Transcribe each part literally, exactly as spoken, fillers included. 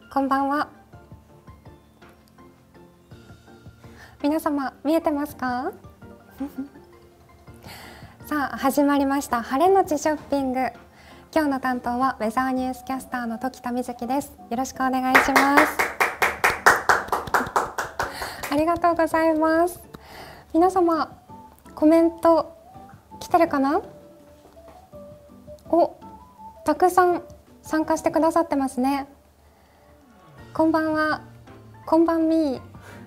こんばんは。皆様見えてますか？さあ始まりました晴れのちショッピング。今日の担当はウェザーニュースキャスターの時田瑞希です。よろしくお願いします。ありがとうございます。皆様コメント来てるかな？お、たくさん参加してくださってますね。こんばんは。こんばんみー。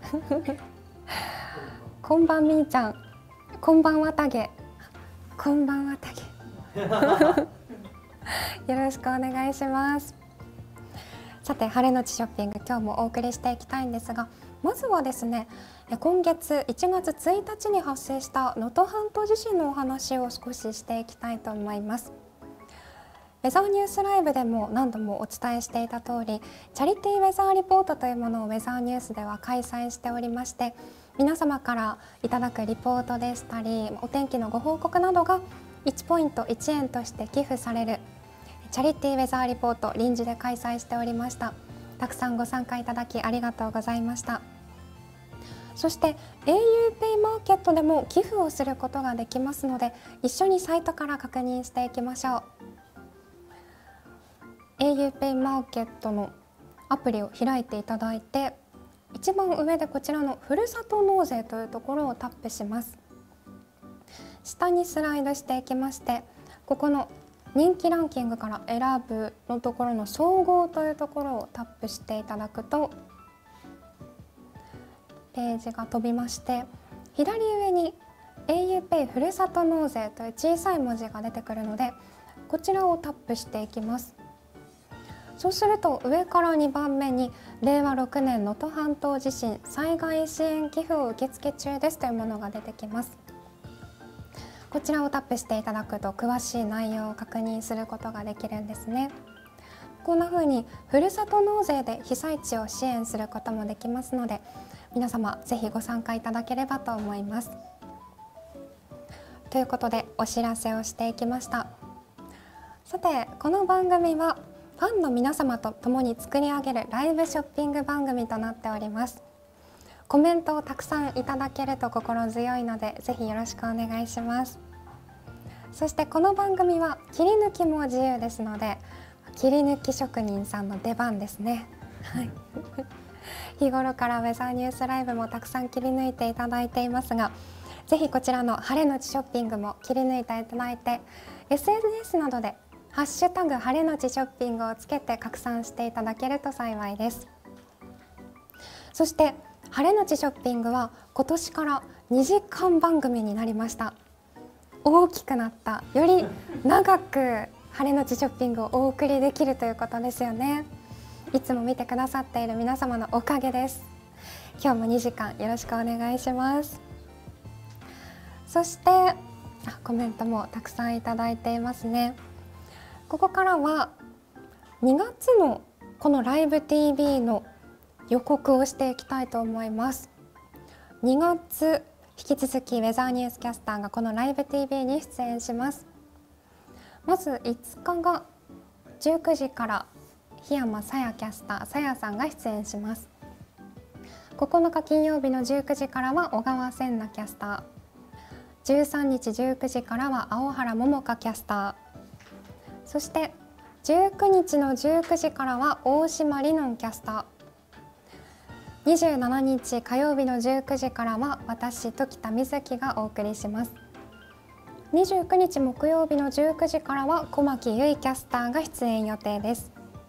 こんばんみーちゃん。こんばんはたげ。こんばんはたげ。よろしくお願いします。さて晴れのちショッピング、今日もお送りしていきたいんですが、まずはですね、今月いちがつついたちに発生した能登半島地震のお話を少ししていきたいと思います。ウェザーニュースライブでも何度もお伝えしていた通り、チャリティーウェザーリポートというものをウェザーニュースでは開催しておりまして、皆様からいただくリポートでしたりお天気のご報告などがいちポイントいちえんとして寄付されるチャリティーウェザーリポート、臨時で開催しておりました。たくさんご参加いただきありがとうございました。そして エーユーペイ マーケットでも寄付をすることができますので、一緒にサイトから確認していきましょう。 エーユーペイ マーケットのアプリを開いていただいて、一番上でこちらのふるさと納税というところをタップします。下にスライドしていきまして、ここの人気ランキングから選ぶのところの総合というところをタップしていただくとページが飛びまして、左上に エーユーペイ ふるさと納税という小さい文字が出てくるので、こちらをタップしていきます。そうすると上からにばんめにれいわろくねん能登半島地震災害支援寄付を受付中ですというものが出てきます。こちらをタップしていただくと詳しい内容を確認することができるんですね。こんな風にふるさと納税で被災地を支援することもできますので、皆様ぜひご参加いただければと思います。ということでお知らせをしていきました。さてこの番組はファンの皆様と共に作り上げるライブショッピング番組となっております。コメントをたくさんいただけると心強いので、ぜひよろしくお願いします。そしてこの番組は切り抜きも自由ですので、切り抜き職人さんの出番ですね。はい。日頃からウェザーニュースライブもたくさん切り抜いていただいていますが、ぜひこちらの晴れのちショッピングも切り抜いていただいて、 エスエヌエス などでハッシュタグ晴れのちショッピングをつけて拡散していただけると幸いです。そして晴れのちショッピングは今年からにじかん番組になりました。大きくなった、より長く晴れのちショッピングをお送りできるということですよね。いつも見てくださっている皆様のおかげです。今日もにじかんよろしくお願いします。そしてあコメントもたくさんいただいていますね。ここからはにがつのこのライブ ティービー の予告をしていきたいと思います。にがつ引き続きウェザーニュースキャスターがこのライブ ティービー に出演します。まずいつかがじゅうくじから檜山さやキャスター、さやさんが出演します。ここのか金曜日のじゅうくじからは小川千奈キャスター、じゅうさんにちじゅうくじからは青原桃香キャスター、そしてじゅうくにちのじゅうくじからは大島里音キャスター、にじゅうしちにち火曜日のじゅうくじからは私時田瑞希がお送りします。にじゅうくにち木曜日のじゅうくじからは小牧結衣キャスターが出演予定です。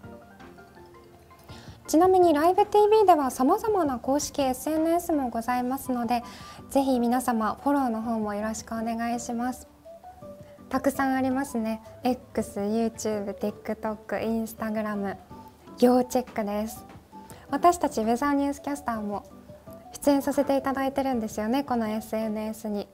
ちなみにライブ ティービー ではさまざまな公式 エスエヌエス もございますので、ぜひ皆様フォローの方もよろしくお願いします。たくさんありますね。 X、YouTube、TikTok、Instagram、要チェックです。私たちウェザーニュースキャスターも出演させていただいてるんですよね、この エスエヌエス に。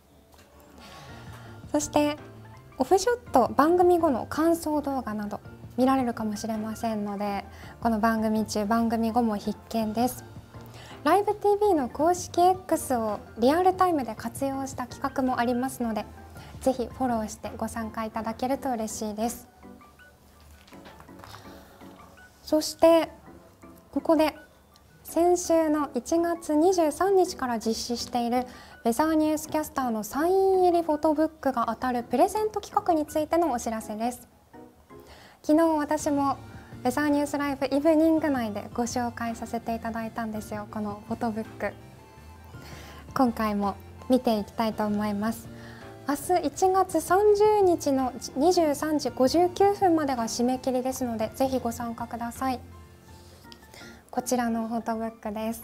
そしてオフショット、番組後の感想動画など見られるかもしれませんので、この番組中番組後も必見です。ライブ ティービー の公式 X をリアルタイムで活用した企画もありますので、ぜひフォローしてご参加いただけると嬉しいです。そしてここで先週のいちがつにじゅうさんにちから実施しているウェザーニュースキャスターのサイン入りフォトブックが当たるプレゼント企画についてのお知らせです。昨日私もウェザーニュースライブイブニング内でご紹介させていただいたんですよ、このフォトブック。今回も見ていきたいと思います。明日いちがつさんじゅうにちのにじゅうさんじごじゅうきゅうふんまでが締め切りですので、ぜひご参加ください。こちらのフォトブックです。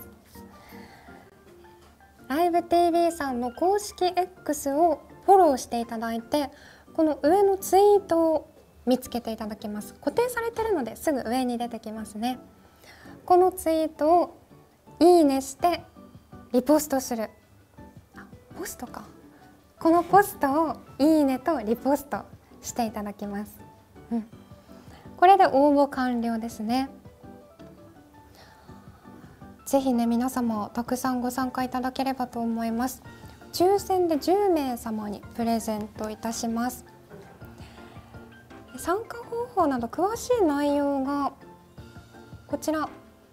ライブ ティービー さんの公式 X をフォローしていただいて、この上のツイートを見つけていただきます。固定されているのですぐ上に出てきますね。このツイートをいいねしてリポストする。あ、ポストか。このポストをいいねとリポストしていただきます。うん、これで応募完了ですね。ぜひね、皆様たくさんご参加いただければと思います。抽選でじゅうめいさまにプレゼントいたします。参加方法など詳しい内容がこちら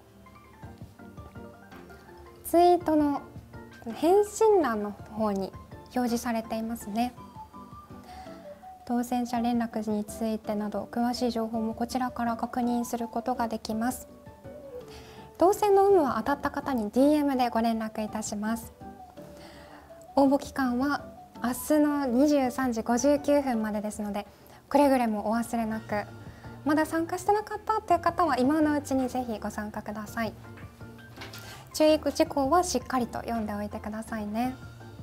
ツイートの返信欄の方に表示されていますね。当選者連絡についてなど詳しい情報もこちらから確認することができます。当選の有無は当たった方に ディーエム でご連絡いたします。応募期間は明日のにじゅうさんじごじゅうきゅうふんまでですので、くれぐれもお忘れなく。まだ参加してなかったという方は今のうちにぜひご参加ください。注意事項はしっかりと読んでおいてくださいね。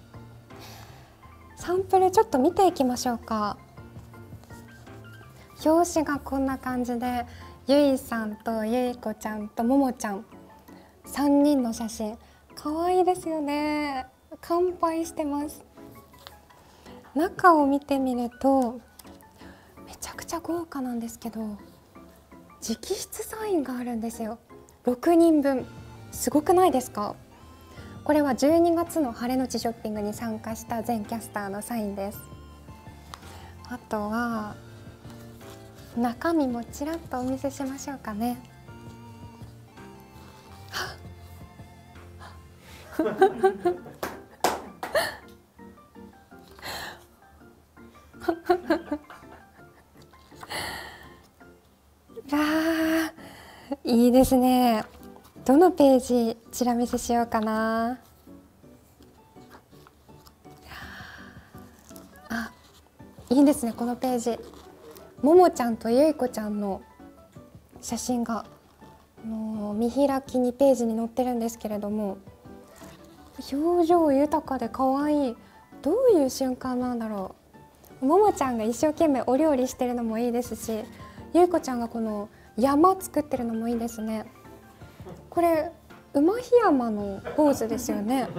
サンプルちょっと見ていきましょうか。表紙がこんな感じで、ゆいさんとゆいこちゃんとももちゃんさんにんの写真、かわいいですよね。乾杯してます。中を見てみるとめちゃくちゃ豪華なんですけど、直筆サインがあるんですよ。ろくにんぶん、すごくないですか？これはじゅうにがつの晴れのちショッピングに参加した全キャスターのサインです。あとは中身もちらっとお見せしましょうかね。わあ、いいですね。どのページちら見せしようかな。あ、いいですね、このページ。ももちゃんとゆいこちゃんの写真がもう見開きにページに載ってるんですけれども、表情豊かで可愛い。どういう瞬間なんだろう。ももちゃんが一生懸命お料理してるのもいいですし、ゆいこちゃんがこの山作ってるのもいいですね。これ馬檜山のポーズですよね。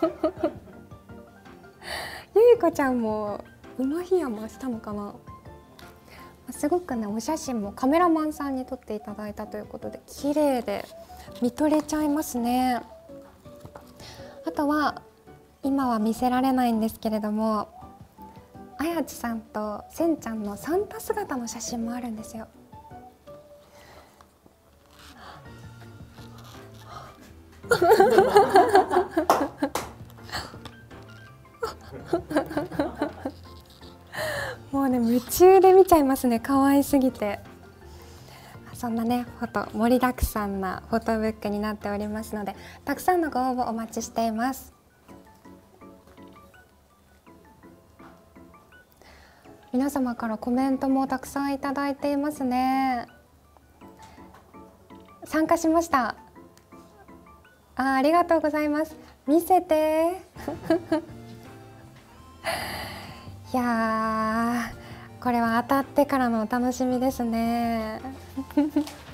ゆいこちゃんも馬檜山したのかな。すごくね、お写真もカメラマンさんに撮っていただいたということで綺麗で見とれちゃいますね。あとは今は見せられないんですけれども、あやちさんとせんちゃんのサンタ姿の写真もあるんですよ。もうね、夢中で見ちゃいますね、可愛すぎて。そんなね、フォト盛りだくさんなフォトブックになっておりますので、たくさんのご応募お待ちしています。皆様からコメントもたくさんいただいていますね。参加しました。あ、ありがとうございます。見せて。いやー、これは当たってからのお楽しみですね。はい、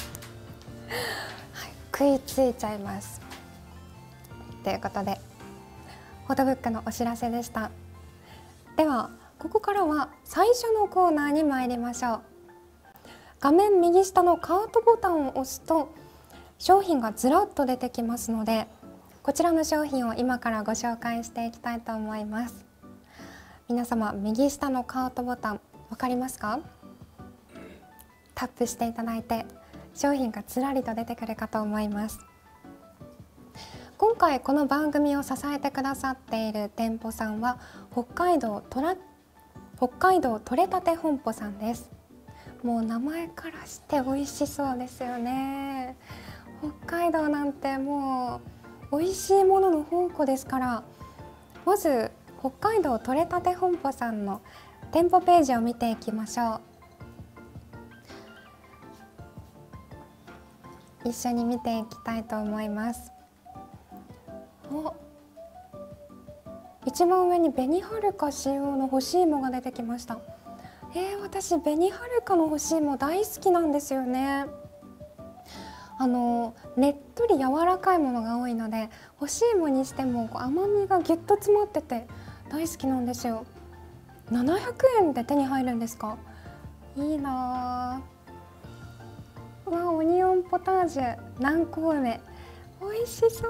食いついちゃいます。ということでフォトブックのお知らせでした。ではここからは最初のコーナーに参りましょう。画面右下のカートボタンを押すと商品がずらっと出てきますので、こちらの商品を今からご紹介していきたいと思います。皆様、右下のカートボタン分かりますか？タップしていただいて商品がずらりと出てくるかと思います。今回この番組を支えてくださっている店舗さんは北海道トラ北海道とれたて本舗さんです。もう名前からして美味しそうですよね。北海道なんてもう美味しいものの宝庫ですから、まず北海道とれたて本舗さんの店舗ページを見ていきましょう。一緒に見ていきたいと思います。お、一番上に紅はるか使用の干し芋が出てきました。えー、私紅はるかの干し芋大好きなんですよね。あのねっとり柔らかいものが多いので、干し芋にしてもこう甘みがぎゅっと詰まってて大好きなんですよ。ななひゃくえんで手に入るんですか？いいなぁ。わ、オニオンポタージュ南高梅、美味しそう。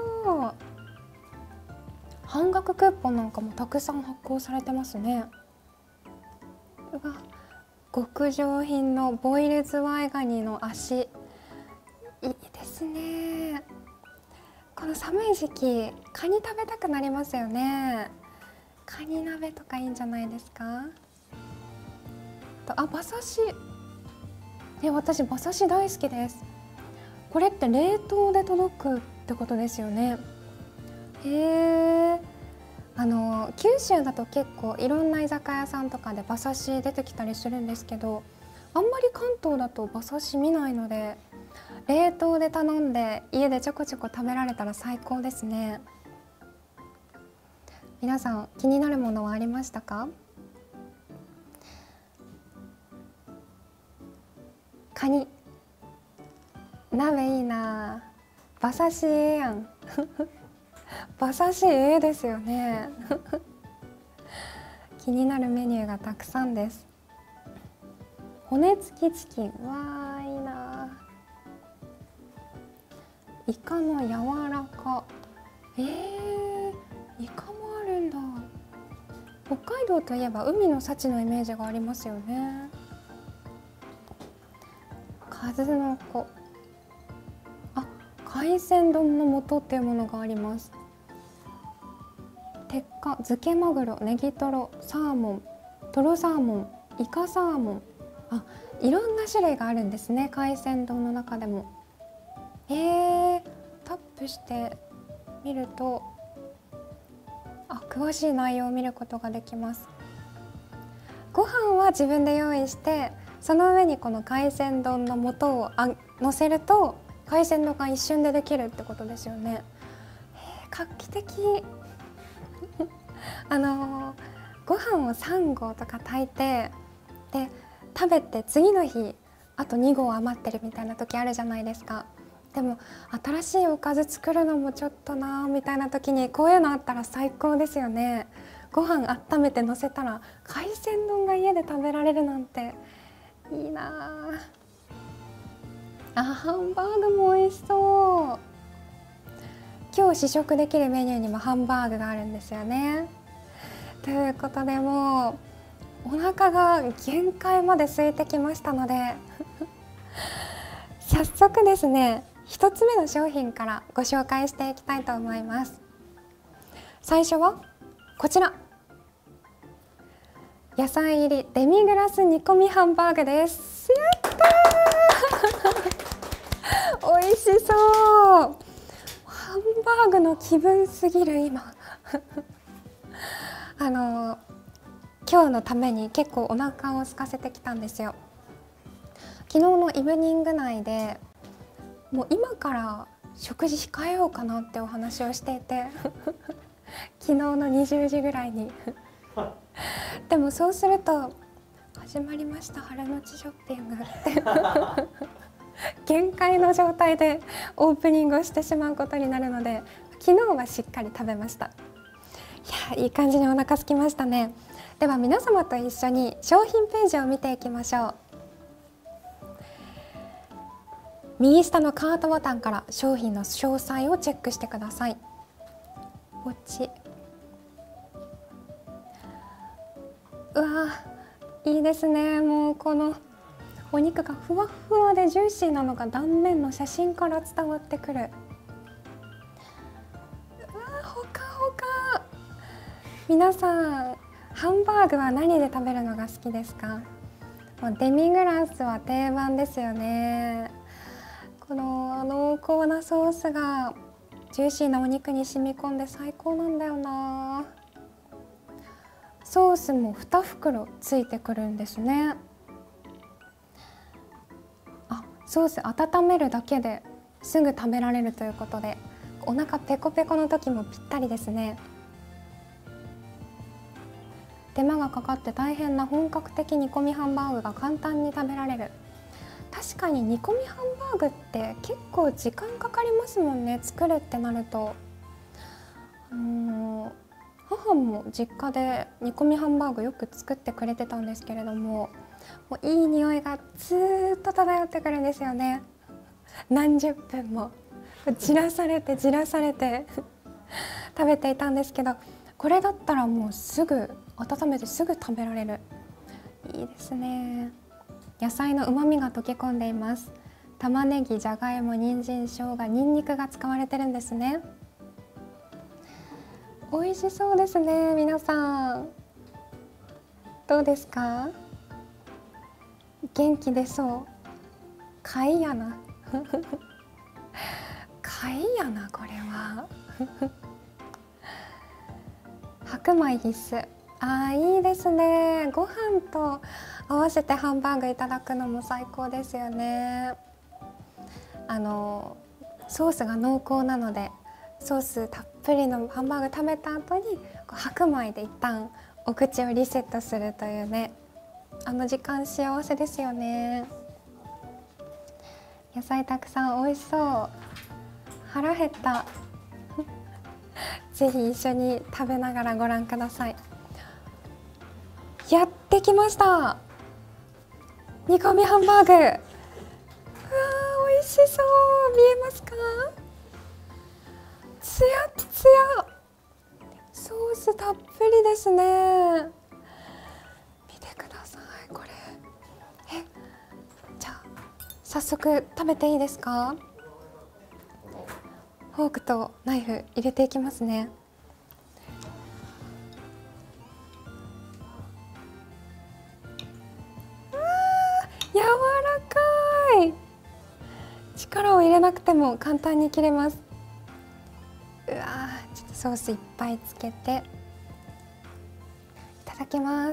半額クーポンなんかもたくさん発行されてますね。うわ、極上品のボイルズワイガニの足、いいですね。この寒い時期カニ食べたくなりますよね。カニ鍋とかいいんじゃないですか。と、あ、馬刺し、え、私馬刺し大好きです。これって冷凍で届くってことですよね。へえ。あの九州だと結構いろんな居酒屋さんとかで馬刺し出てきたりするんですけど、あんまり関東だと馬刺し見ないので、冷凍で頼んで家でちょこちょこ食べられたら最高ですね。皆さん気になるものはありましたか？カニ鍋いいな。馬刺しええやん馬刺しええですよね気になるメニューがたくさんです。骨付きチキン、わーいいな。イカの柔らか、えー、イカもあるんだ。北海道といえば海の幸のイメージがありますよね。数の子、あ、海鮮丼の素っていうものがあります。鉄火、漬けマグロ、ネギトロ、サーモン、トロサーモン、イカサーモン、あ、いろんな種類があるんですね、海鮮丼の中でも。えー、タップしてみると、あ、詳しい内容を見ることができます。ご飯は自分で用意して、その上にこの海鮮丼の素をあ乗せると海鮮丼が一瞬でできるってことですよね。えー、画期的あのー、ご飯をさん合とか炊いて、で食べて次の日あとに合余ってるみたいな時あるじゃないですか。でも新しいおかず作るのもちょっとなーみたいな時にこういうのあったら最高ですよね。ご飯温めて乗せたら海鮮丼が家で食べられるなんていいなあ。ハンバーグも美味しそう。今日試食できるメニューにもハンバーグがあるんですよね。ということで、もうお腹が限界まで空いてきましたので早速ですね、ひとつめの商品からご紹介していきたいと思います。最初はこちら、野菜入りデミグラス煮込みハンバーグです。やったー美味しそう。ハンバーグの気分すぎる今あの今日のために結構お腹を空かせてきたんですよ。昨日のイブニング内でもう今から食事控えようかなってお話をしていて昨日のにじゅうじぐらいにでもそうすると始まりました春のちショッピングって限界の状態でオープニングをしてしまうことになるので、昨日はしっかり食べました。いや、いい感じにお腹空きましたね。では皆様と一緒に商品ページを見ていきましょう。右下のカートボタンから商品の詳細をチェックしてください。こっち、うわーいいですね。もうこのお肉がふわふわでジューシーなのが断面の写真から伝わってくる。うわー、ほかほか。皆さんハンバーグは何で食べるのが好きですか？もうデミグラスは定番ですよね。この濃厚なソースがジューシーなお肉に染み込んで最高なんだよな。ソースもに袋ついてくるんですね。あ、ソース温めるだけですぐ食べられるということで、お腹ペコペコの時もぴったりですね。手間がかかって大変な本格的煮込みハンバーグが簡単に食べられる。確かに煮込みハンバーグって結構時間かかりますもんね、作るってなると。あのー、母も実家で煮込みハンバーグよく作ってくれてたんですけれども、もういい匂いがずーっと漂ってくるんですよね。何十分もじらされてじらされて食べていたんですけど、これだったらもうすぐ温めてすぐ食べられる。いいですね。野菜の旨味が溶け込んでいます。玉ねぎ、じゃがいも、人参、生姜、にんにくが使われてるんですね。美味しそうですね。皆さんどうですか？元気出そう。買いやな買いやな、これは白米必須。あー、いいですね。ご飯と合わせてハンバーグいただくのも最高ですよね。あのソースが濃厚なので、ソースたっぷりのハンバーグ食べた後に白米で一旦お口をリセットするというね、あの時間幸せですよね。野菜たくさん美味しそう。腹減ったぜひ一緒に食べながらご覧ください。やってきました、煮込みハンバーグ。うわー、美味しそう。見えますか？つやつや、ソースたっぷりですね。見てください、これ。え、じゃあ早速食べていいですか？フォークとナイフ入れていきますね。柔らかい。力を入れなくても簡単に切れます。うわー、ちょっとソースいっぱいつけていただきます。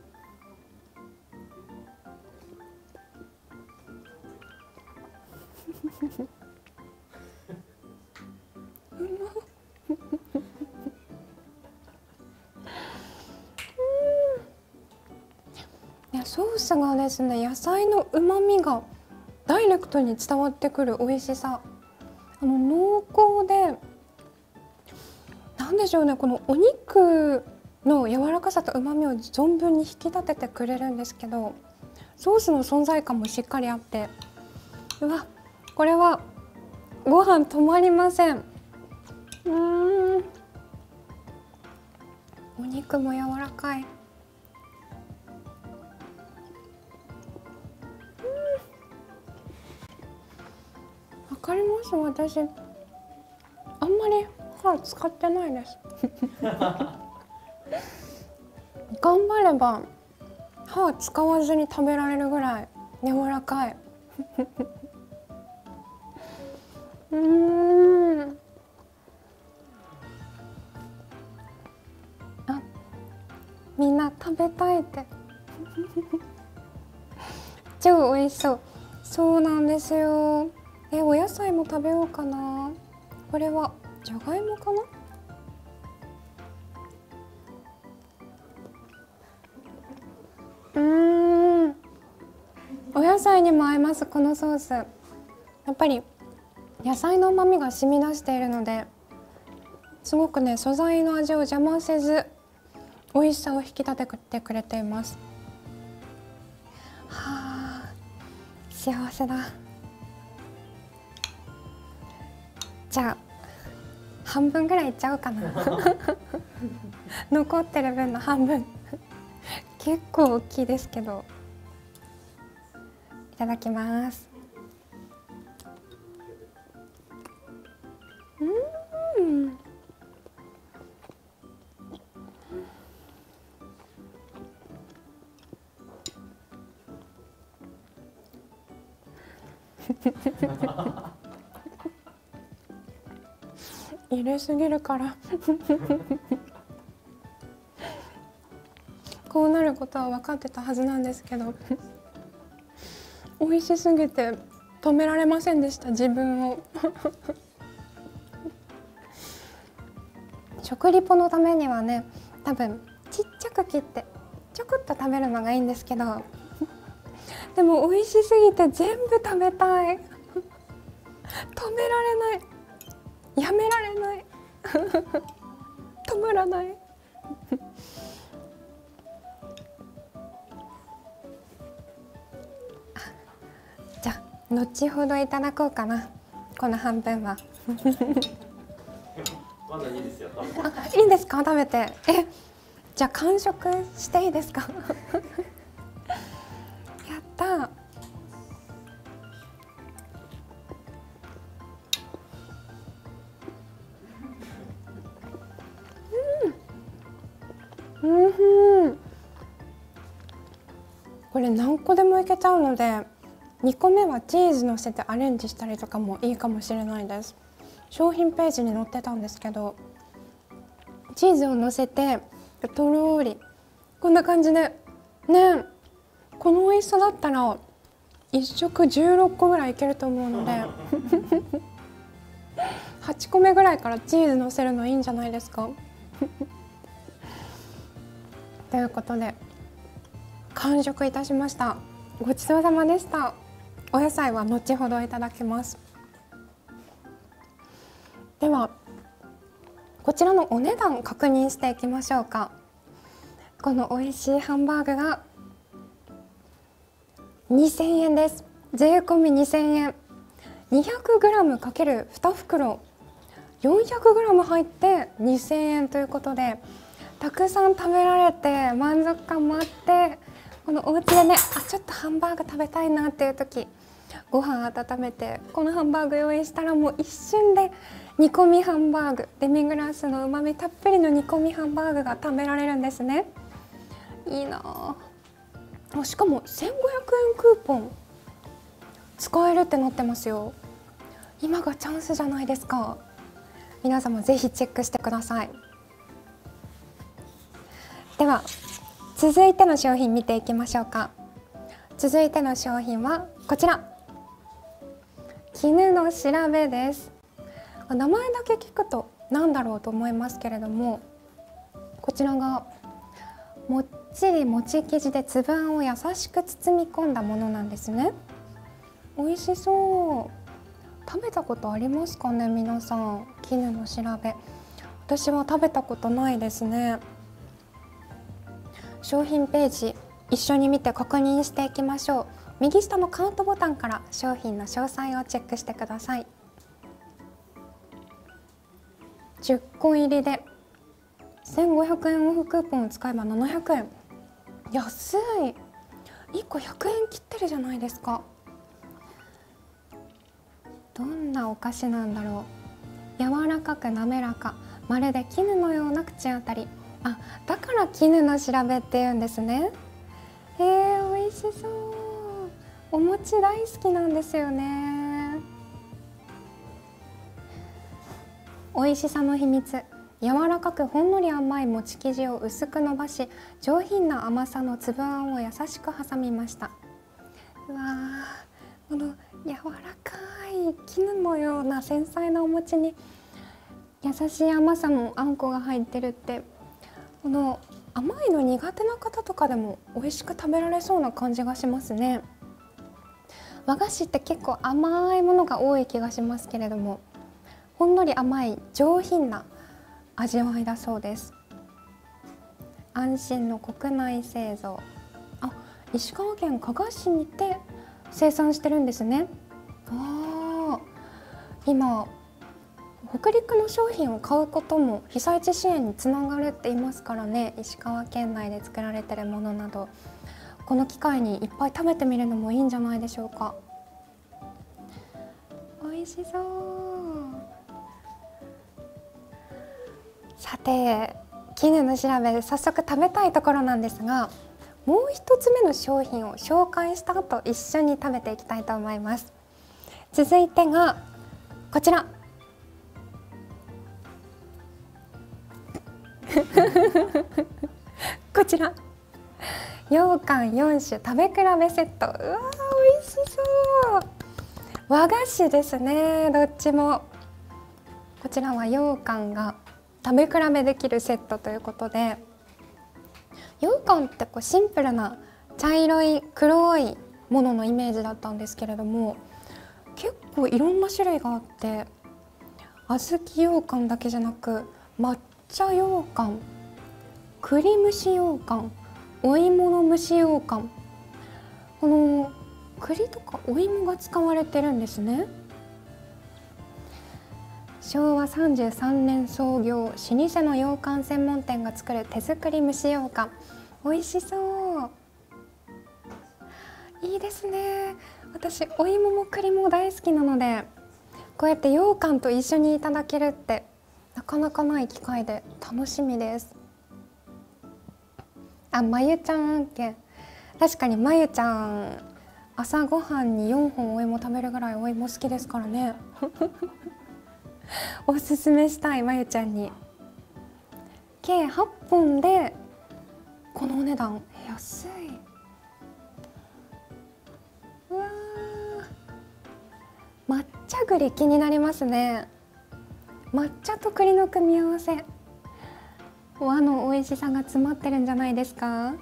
いや、ソースがですね、野菜の旨味がダイレクトに伝わってくる美味しさ。あの濃厚で、なんでしょうね、このお肉の柔らかさと旨味を存分に引き立ててくれるんですけど、ソースの存在感もしっかりあって、うわ、これはご飯止まりません。うーん、お肉も柔らかい。わかります。私あんまり歯使ってないです頑張れば歯使わずに食べられるぐらい柔らかいうーん、あ、みんな食べたいって超美味しそう。そうなんですよ。え、お野菜も食べようかな。これはじゃがいもかな。うーん、お野菜にも合います、このソース。やっぱり野菜の旨味が染み出しているので、すごくね、素材の味を邪魔せず美味しさを引き立ててくれています。はあ、幸せだ。じゃあ半分ぐらいいっちゃおうかな残ってる分の半分結構大きいですけど、 いただきます。うん。入れすぎるからこうなることは分かってたはずなんですけど美味しすぎて止められませんでした、自分を食リポのためにはね、多分ちっちゃく切ってちょこっと食べるのがいいんですけどでも美味しすぎて全部食べたい止められない、やめられない止まらないじゃあ後ほどいただこうかな、この半分はまだいいですよ。 あ、いいんですか、食べて。え、じゃあ完食していいですかやったー。うん、うん、これ何個でもいけちゃうので、にこめはチーズのせてアレンジしたりとかもいいかもしれないです。商品ページに載ってたんですけど、チーズをのせてとろーりこんな感じでね、この美味しさだったらいっ食じゅうろっこぐらいいけると思うのではちこめぐらいからチーズのせるのいいんじゃないですかということで完食いたしました。ごちそうさまでした。お野菜は後ほどいただきます。ではこちらのお値段確認していきましょうか。この美味しいハンバーグがにせんえんです。税込みにせんえん、 にひゃくグラム かけるに袋よんひゃくグラム 入ってにせんえんということで、たくさん食べられて満足感もあって、このお家でね、あ、ちょっとハンバーグ食べたいなっていう時、ご飯温めてこのハンバーグ用意したらもう一瞬で煮込みハンバーグ、デミグラスのうまみたっぷりの煮込みハンバーグが食べられるんですね。いいなあ。しかもせんごひゃくえんクーポン使えるってなってますよ。今がチャンスじゃないですか。皆さんもぜひチェックしてください。では続いての商品見ていきましょうか。続いての商品はこちら、絹の調べです。名前だけ聞くと何だろうと思いますけれども、こちらがもっちりもち生地で粒あんを優しく包み込んだものなんですね。美味しそう。食べたことありますかね、皆さん。絹の調べ、私は食べたことないですね。商品ページ一緒に見て確認していきましょう。右下のカートボタンから商品の詳細をチェックしてください。じゅっこ入りでせんごひゃくえんオフクーポンを使えばななひゃくえん、安い。いっこひゃくえん切ってるじゃないですか。どんなお菓子なんだろう。柔らかく滑らか、まるで絹のような口当たり。あ、だから絹の調べって言うんですね。えー、美味しそう。お餅大好きなんですよね。美味しさの秘密、柔らかくほんのり甘い餅生地を薄く伸ばし、上品な甘さの粒あんを優しく挟みました。うわー、この柔らかい絹のような繊細なお餅に優しい甘さのあんこが入ってるって、この甘いの苦手な方とかでも美味しく食べられそうな感じがしますね。和菓子って結構甘いものが多い気がしますけれども、ほんのり甘い上品な味わいだそうです。安心の国内製造。あ、石川県加賀市にて生産してるんですね。ああ、今北陸の商品を買うことも被災地支援につながるって言いますからね。石川県内で作られてるものなど、 この機会にいっぱい食べてみるのもいいんじゃないでしょうか。美味しそう。さて、絹の調べ早速食べたいところなんですが、もう一つ目の商品を紹介した後一緒に食べていきたいと思います。続いてがこちらこちら羊羹よん種食べ比べセット。うわー、美味しそう。和菓子ですね、どっちも。こちらは羊羹が食べ比べできるセットということで、羊羹ってこうシンプルな茶色い黒いもののイメージだったんですけれども、結構いろんな種類があって、小豆羊羹だけじゃなく抹茶羊羹、栗蒸し羊羹、お芋の蒸し羊羹、この栗とかお芋が使われてるんですね。しょうわさんじゅうさんねん創業、老舗の羊羹専門店が作る手作り蒸し羊羹。美味しそう。いいですね。私お芋も栗も大好きなので、こうやって羊羹と一緒にいただけるってなかなかない機会で楽しみです。あ、まゆちゃん案件。確かにまゆちゃん朝ごはんによんほんお芋食べるぐらいお芋好きですからねおすすめしたい、まゆちゃんに。計はっぽんでこのお値段、安い。うわー、抹茶栗気になりますね。抹茶と栗の組み合わせ、和の美味しさが詰まってるんじゃないですか。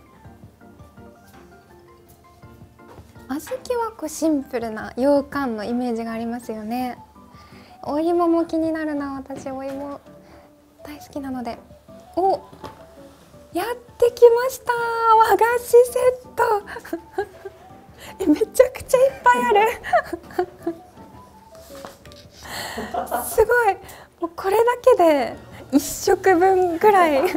小豆はこうシンプルな羊羹のイメージがありますよね。お芋も気になるな。私お芋大好きなので。お、やってきました、和菓子セットえ、めちゃくちゃいっぱいあるすごい、もうこれだけでいっしょくぶんぐらい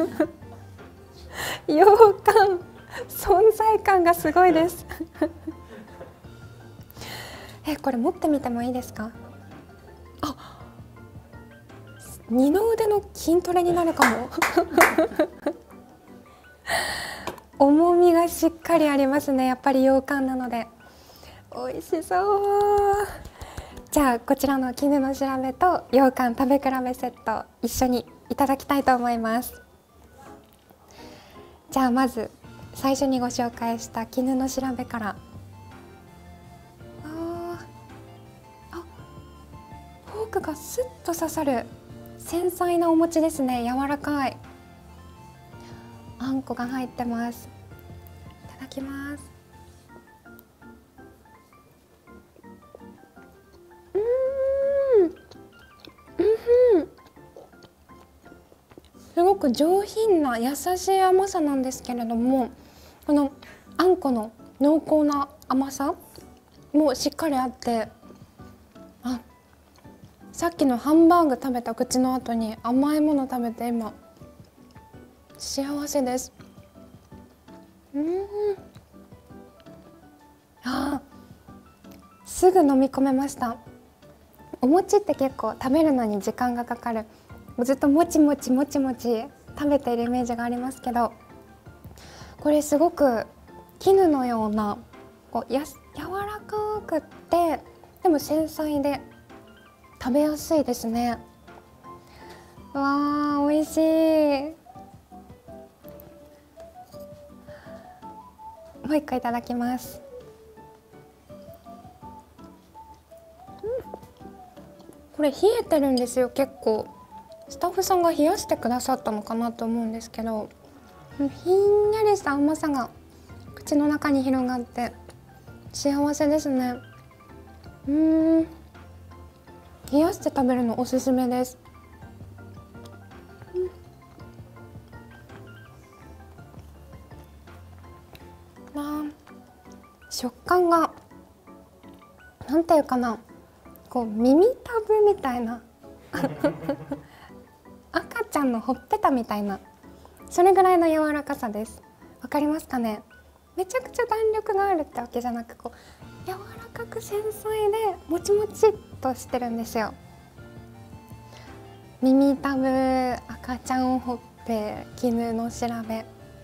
羊羹存在感がすごいですえ、これ持ってみてもいいですか。あ、二の腕の筋トレになるかも重みがしっかりありますね。やっぱり羊羹なので美味しそう。じゃあこちらの絹の調べと羊羹食べ比べセット一緒にいただきたいと思います。じゃあまず最初にご紹介した絹の調べから。ああ、フォークがスッと刺さる繊細なお餅ですね。柔らかいあんこが入ってます。いただきます。うーん、うん、すごく上品な優しい甘さなんですけれども、このあんこの濃厚な甘さもしっかりあって、あ、さっきのハンバーグ食べた口の後に甘いもの食べて今幸せです。うん、あ、すぐ飲み込めました。お餅って結構食べるのに時間がかかる、ずっともちもちもちもち食べているイメージがありますけど、これすごく絹のようなこうやす柔らかくってでも繊細で食べやすいですね。わー、美味しい。もう一個いただきます。うん、これ冷えてるんですよ。結構スタッフさんが冷やしてくださったのかなと思うんですけど、ひんやりした甘さが口の中に広がって幸せですね。うーん、冷やして食べるのおすすめです。うん、あ、食感がなんていうかな、こう耳たぶみたいな赤ちゃんのほっぺたみたいな、それぐらいの柔らかさです。わかりますかね。 めちゃくちゃ弾力があるってわけじゃなく、こう柔らかく繊細でもちもちっとしてるんですよ。耳たぶ、赤ちゃんほっぺ、絹の調べ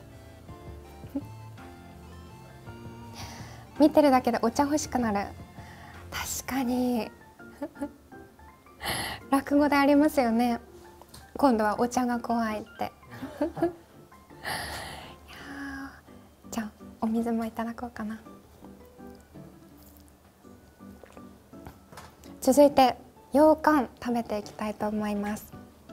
見てるだけでお茶欲しくなる。確かに落語でありますよね。今度はお茶が怖いっていやじゃあお水もいただこうかな。続いて羊羹食べていきたいと思います。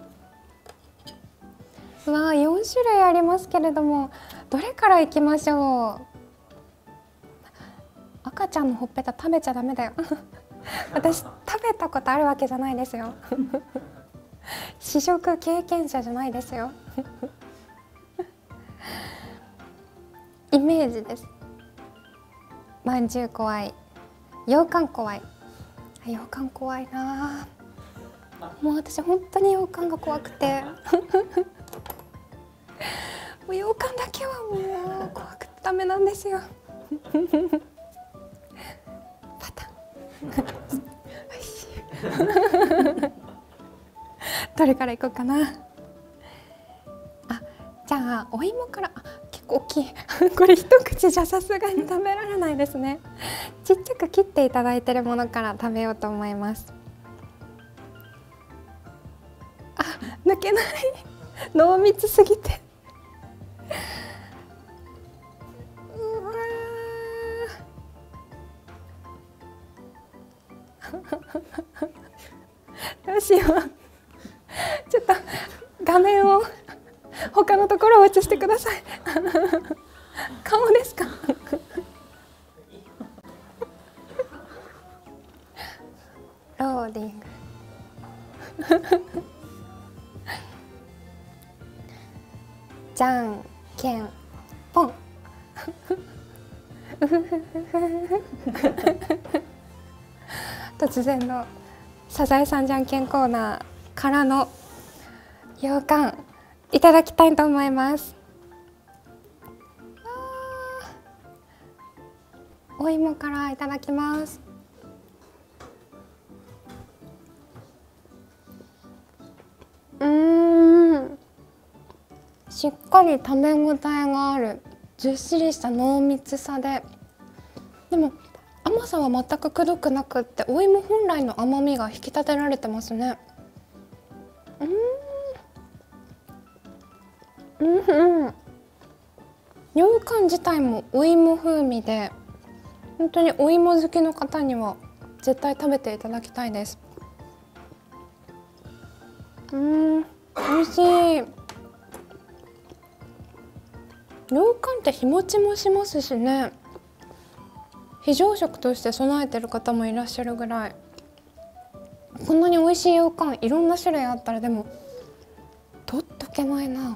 うわー、よん種類ありますけれども、どれからいきましょう。赤ちゃんのほっぺた食べちゃダメだよ私食べたことあるわけじゃないですよ試食経験者じゃないですよイメージです。まんじゅう怖い、羊羹怖い。羊羹怖いな。もう私本当に羊羹が怖くてもう羊羹だけはもう怖くてダメなんですよパタンどれからいこうかな。あ、じゃあお芋から。あ、結構大きいこれ一口じゃさすがに食べられないですね。ちっちゃく切っていただいてるものから食べようと思います。あ、抜けない濃密すぎてうわどうしようちょっと画面を他のところを映してください顔ですかローディングじゃんけんぽん突然のサザエさんじゃんけんコーナーからの羊羹いただきたいと思います。お芋からいただきます。うーん、しっかり食べ応えがある、ずっしりした濃密さで、でも甘さは全くくどくなくって、お芋本来の甘みが引き立てられてますね。うーんうんうん、羊羹自体もお芋風味で、本当にお芋好きの方には絶対食べていただきたいです。うーん、美味しい。羊羹って日持ちもしますしね、非常食として備えてる方もいらっしゃるぐらい。こんなに美味しい羊羹いろんな種類あったら、でも取っとけないな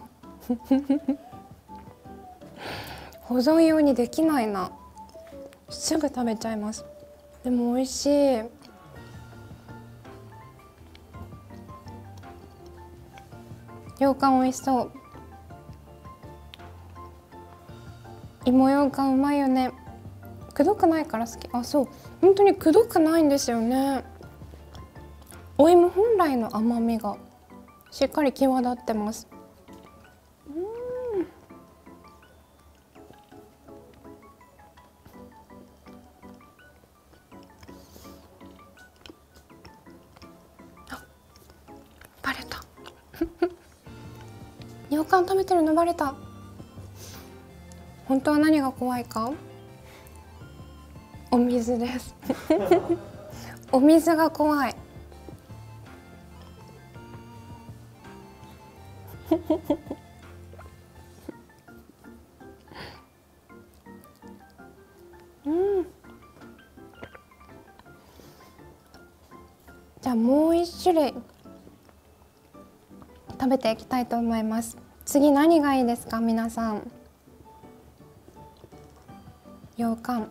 保存用にできないな。すぐ食べちゃいます。でも美味しい。羊羹美味しそう。芋羊羹うまいよね。くどくないから好き。あ、そう、本当にくどくないんですよね。お芋本来の甘みがしっかり際立ってます。うん、あ、バレた羊羹食べてるのバレた。本当は何が怖いか、お水ですお水が怖いうん、じゃあもう一種類食べていきたいと思います。次何がいいですか皆さん。羊羹、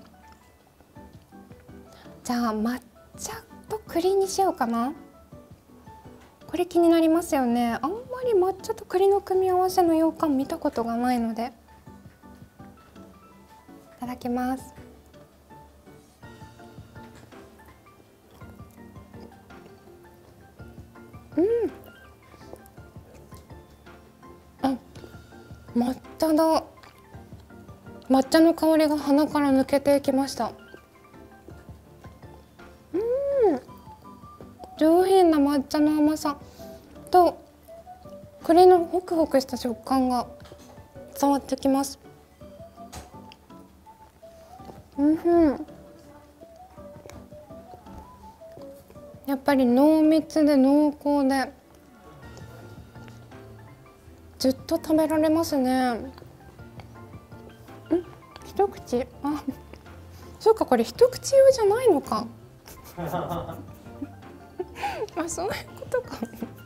じゃあ抹茶と栗にしようかな。これ気になりますよね。あんまり抹茶と栗の組み合わせの羊羹見たことがないので。 ただきます。うん。あ、抹茶だ。抹茶の香りが鼻から抜けていきました。うん。上品な抹茶の甘さと栗のホクホクした食感が伝わってきます。うんふん。やっぱり濃密で濃厚でずっと食べられますね。ん、一口、あ、そうか、これ一口用じゃないのか。あ、そういうことか。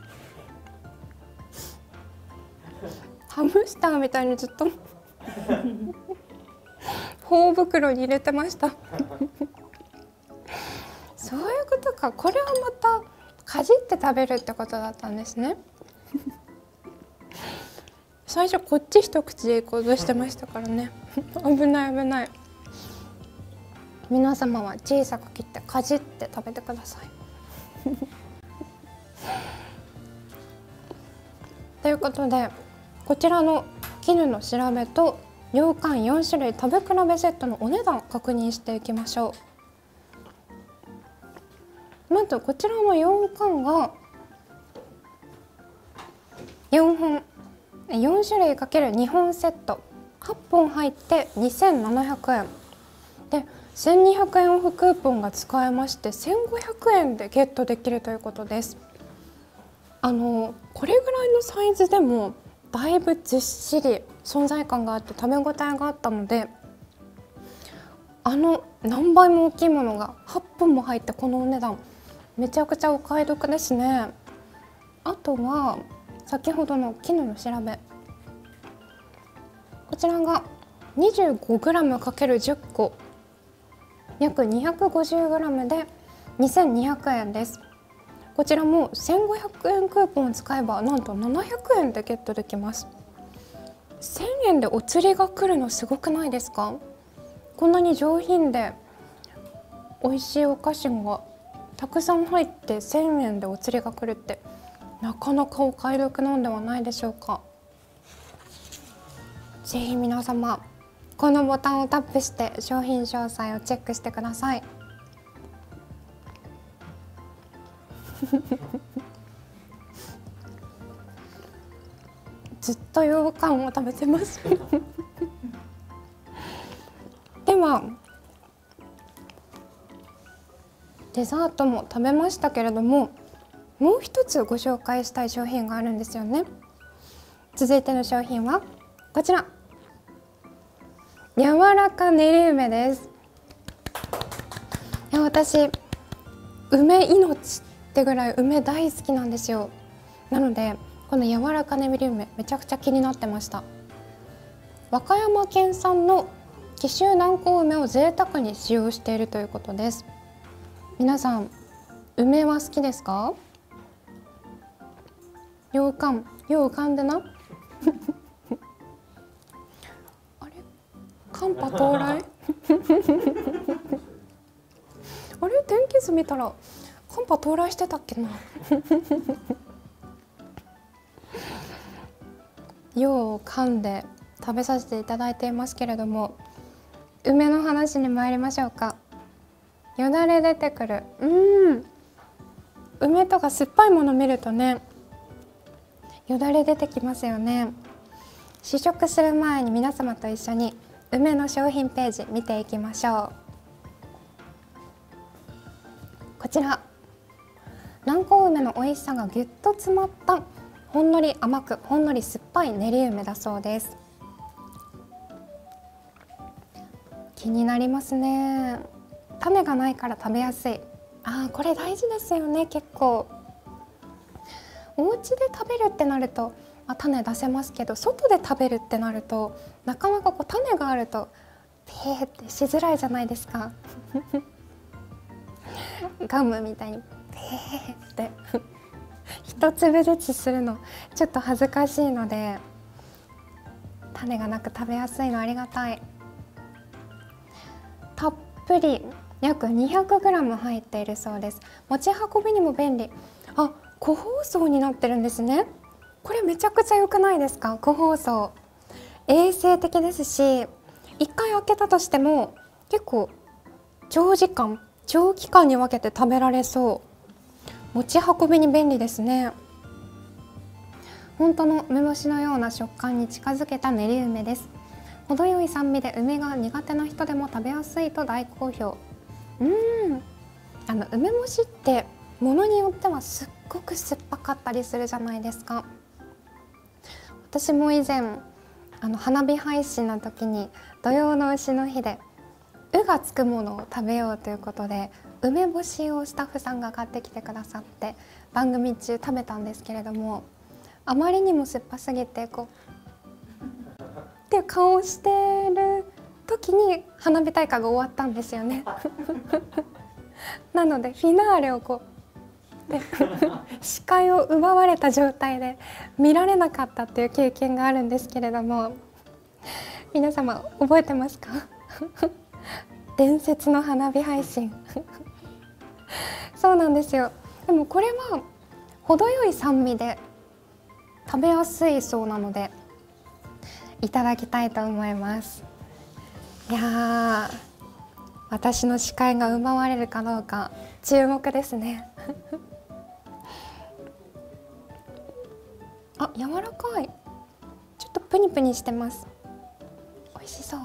ハムスターみたいにずっと頬袋に入れてました。そういうことか。これはまたかじって食べるってことだったんですね。最初こっち一口でいこうとしてましたからね。危ない危ない。皆様は小さく切ってかじって食べてください。ということで、こちらの絹の調べと羊羹よん種類食べ比べセットのお値段確認していきましょう。まずこちらの羊羹がよんほん、よん種類かけるにほんセットはっぽん入ってにせんななひゃくえんで、せんにひゃくえんオフクーポンが使えましてせんごひゃくえんでゲットできるということです。あのこれぐらいのサイズでもだいぶずっしり存在感があって食べ応えがあったので、あの何倍も大きいものがはっぽんも入ってこのお値段、めちゃくちゃお買い得ですね。あとは先ほどの絹の調べ、こちらが にじゅうごグラムかけるじゅっこ約 にひゃくごじゅうグラム でにせんにひゃくえんです。こちらもせんごひゃくえんクーポンを使えばなんとななひゃくえんでゲットできます。せんえんでお釣りが来るのすごくないですか？こんなに上品で美味しいお菓子がたくさん入ってせんえんでお釣りが来るってなかなかお買い得なんではないでしょうか。ぜひ皆様このボタンをタップして商品詳細をチェックしてください。ずっと羊羹を食べてます。ではデザートも食べましたけれども、もう一つご紹介したい商品があるんですよね。続いての商品はこちら、柔らか練り梅です。いや、私梅命ってぐらい梅大好きなんですよ。なのでこの柔らか練り梅めちゃくちゃ気になってました。和歌山県産の紀州南高梅を贅沢に使用しているということです。皆さん梅は好きですか？羊羹、よう噛んでな。あれ、寒波到来。あれ、天気図見たら寒波到来してたっけな。よう噛んで食べさせていただいていますけれども、梅の話に参りましょうか。よだれ出てくる。うん、梅とか酸っぱいもの見るとね、よだれ出てきますよね。試食する前に皆様と一緒に梅の商品ページ見ていきましょう。こちら、南高梅の美味しさがぎゅっと詰まったほんのり甘くほんのり酸っぱい練り梅だそうです。気になりますね。種がないから食べやすい。あー、これ大事ですよね。結構お家で食べるってなると、まあ、種出せますけど、外で食べるってなるとなかなかこう種があるとペーってしづらいじゃないですか。ガムみたいにペーって一粒ずつするのちょっと恥ずかしいので、種がなく食べやすいのありがたい。 ぷり約 にひゃくグラム 入っているそうです。持ち運びにも便利。あ、個包装になってるんですね。これめちゃくちゃ良くないですか？個包装衛生的ですし、いっかい開けたとしても結構長時間長期間に分けて食べられそう。持ち運びに便利ですね。本当の梅干しのような食感に近づけた練り梅です。程よい酸味で梅が苦手な人でも食べやすいと大好評。うーん、あの梅干しってものによってはすっごく酸っぱかったりするじゃないですか。私も以前あの花火配信の時に土用の丑の日で「う」がつくものを食べようということで梅干しをスタッフさんが買ってきてくださって番組中食べたんですけれども、あまりにも酸っぱすぎてこうっていう顔をしてる時に花火大会が終わったんですよねなのでフィナーレをこうで視界を奪われた状態で見られなかったっていう経験があるんですけれども、皆様覚えてますか伝説の花火配信そうなんですよ。でもこれは程よい酸味で食べやすいそうなのでいただきたいと思います。いやー、私の視界が奪われるかどうか注目ですねあ、柔らかい。ちょっとプニプニしてます。美味しそう。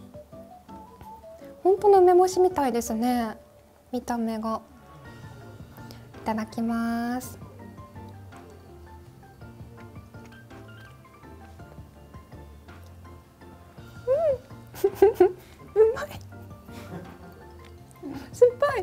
本当の梅干しみたいですね、見た目が。いただきます。うんうまい酸っぱい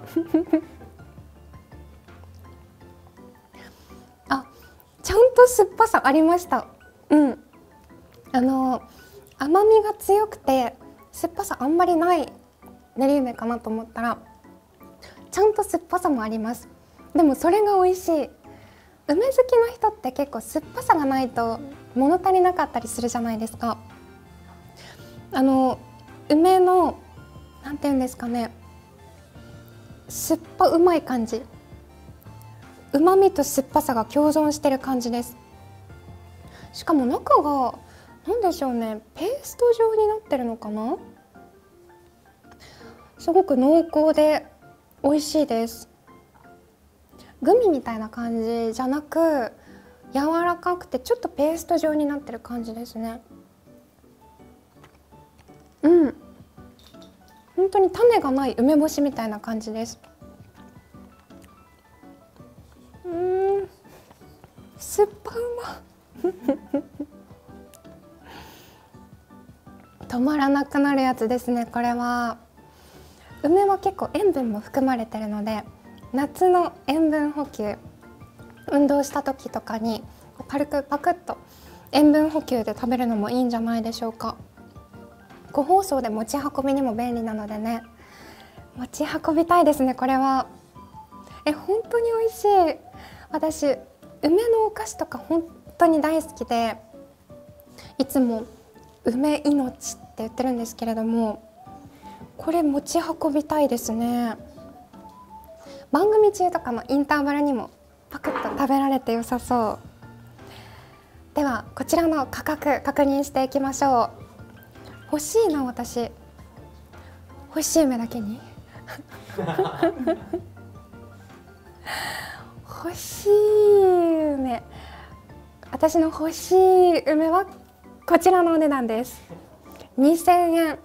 あ、ちゃんと酸っぱさありました。うん、あの甘みが強くて酸っぱさあんまりない練り梅かなと思ったらちゃんと酸っぱさもあります。でもそれが美味しい。梅好きの人って結構酸っぱさがないと物足りなかったりするじゃないですか。あの梅のなんていうんですかね、酸っぱうまい感じ、うまみと酸っぱさが共存してる感じです。しかも中がなんでしょうね、ペースト状になってるのかな。すごく濃厚で美味しいです。グミみたいな感じじゃなく柔らかくてちょっとペースト状になってる感じですね。うん、本当に種がない梅干しみたいな感じです。うーん、酸っぱうま止まらなくなるやつですね。これは梅は結構塩分も含まれてるので、夏の塩分補給、運動した時とかに軽くパクッと塩分補給で食べるのもいいんじゃないでしょうか。個包装で持ち運びにも便利なのでね、持ち運びたいですね。これはえ本当に美味しい。私梅のお菓子とか本当に大好きで、いつも梅命って言ってるんですけれども、これ持ち運びたいですね。番組中とかのインターバルにもパクッと食べられて良さそう。ではこちらの価格確認していきましょう。欲しいな、私欲しい梅だけに欲しい梅、私の欲しい梅はこちらのお値段です。にせんえん、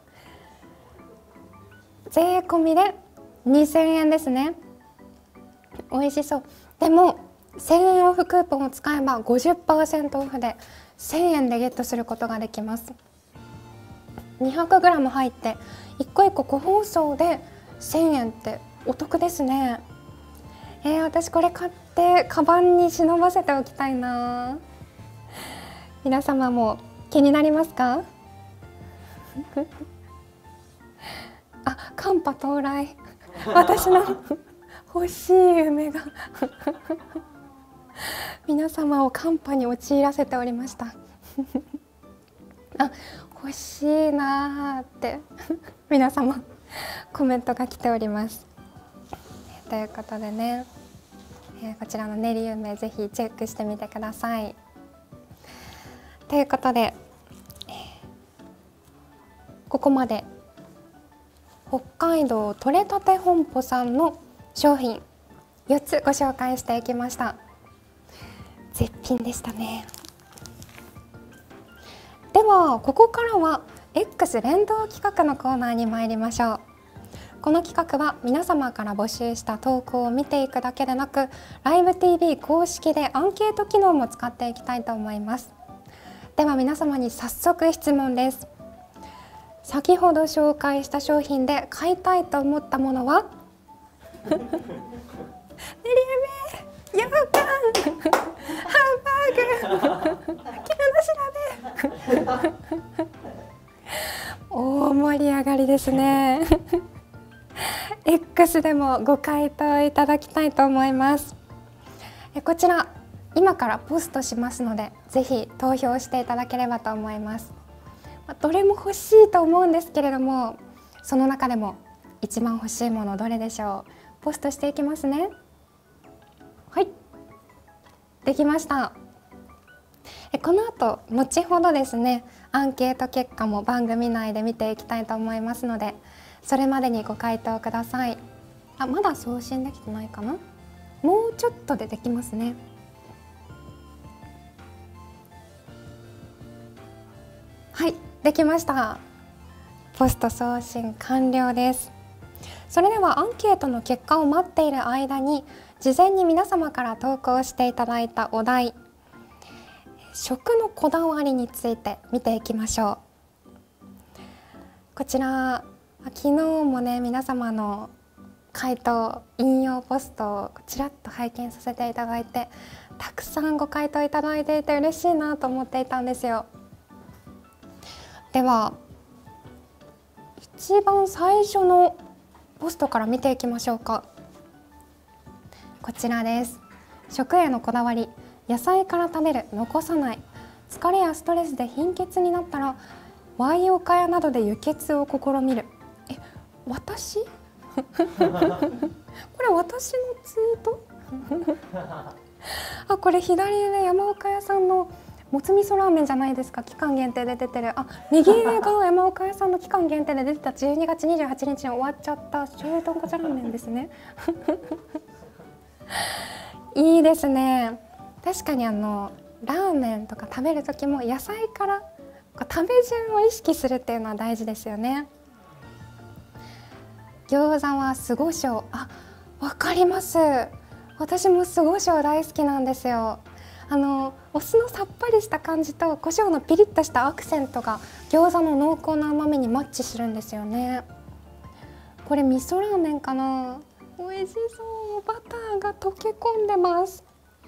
税込みでにせんえんですね。美味しそう。でもせんえんオフクーポンを使えば ごじゅっパーセント オフでせんえんでゲットすることができます。にひゃくグラム 入って一個一個個包装でせんえんってお得ですね。えー、私これ買ってカバンに忍ばせておきたいな。皆様も気になりますかあ、寒波到来私の欲しい梅が皆様を寒波に陥らせておりましたあ、欲しいなーって皆様コメントが来ております。ということでね、えー、こちらの練り梅ぜひチェックしてみてください。ということで、ここまで北海道とれたて本舗さんの商品よっつご紹介していきました。絶品でしたね。ではここからは X 連動企画のコーナーに参りましょう。この企画は皆様から募集した投稿を見ていくだけでなく、ライブ ティーブイ 公式でアンケート機能も使っていきたいと思います。では皆様に早速質問です。先ほど紹介した商品で買いたいと思ったものは練り梅、羊羹、ハンバーグ、絹の調べ大盛り上がりですねX でもご回答いただきたいと思います。こちら今からポストしますので、ぜひ投票していただければと思います。どれも欲しいと思うんですけれども、その中でも一番欲しいものどれでしょう。ポストしていきますね。はい、できました。この後後ほどですね、アンケート結果も番組内で見ていきたいと思いますので、それまでにご回答ください。あ、まだ送信できてないかな。もうちょっとでできますね。はい、できました。ポスト送信完了です。それではアンケートの結果を待っている間に、事前に皆様から投稿していただいたお題、食のこだわりについて見ていきましょう。こちら昨日もね、皆様の回答引用ポストをちらっと拝見させていただいて、たくさんご回答いただいていて嬉しいなと思っていたんですよ。では一番最初のポストから見ていきましょうか。こちらです。食へのこだわり、野菜から食べる、残さない。疲れやストレスで貧血になったらワイオカヤなどで輸血を試みる。え、私これ私のツイートあ、これ左上山岡屋さんのもつ味噌ラーメンじゃないですか。期間限定で出てる。あ、右上が山岡屋さんの期間限定で出てたじゅうにがつにじゅうはちにちに終わっちゃった醤油豚骨ラーメンですねいいですね。確かにあのラーメンとか食べる時も野菜から食べ順を意識するっていうのは大事ですよね。餃子は酢胡椒。あ、わかります。私も酢胡椒大好きなんですよ。あのお酢のさっぱりした感じと胡椒のピリッとしたアクセントが餃子の濃厚な甘みにマッチするんですよね。これ味噌ラーメンかな。美味しそう。バターが溶け込んでます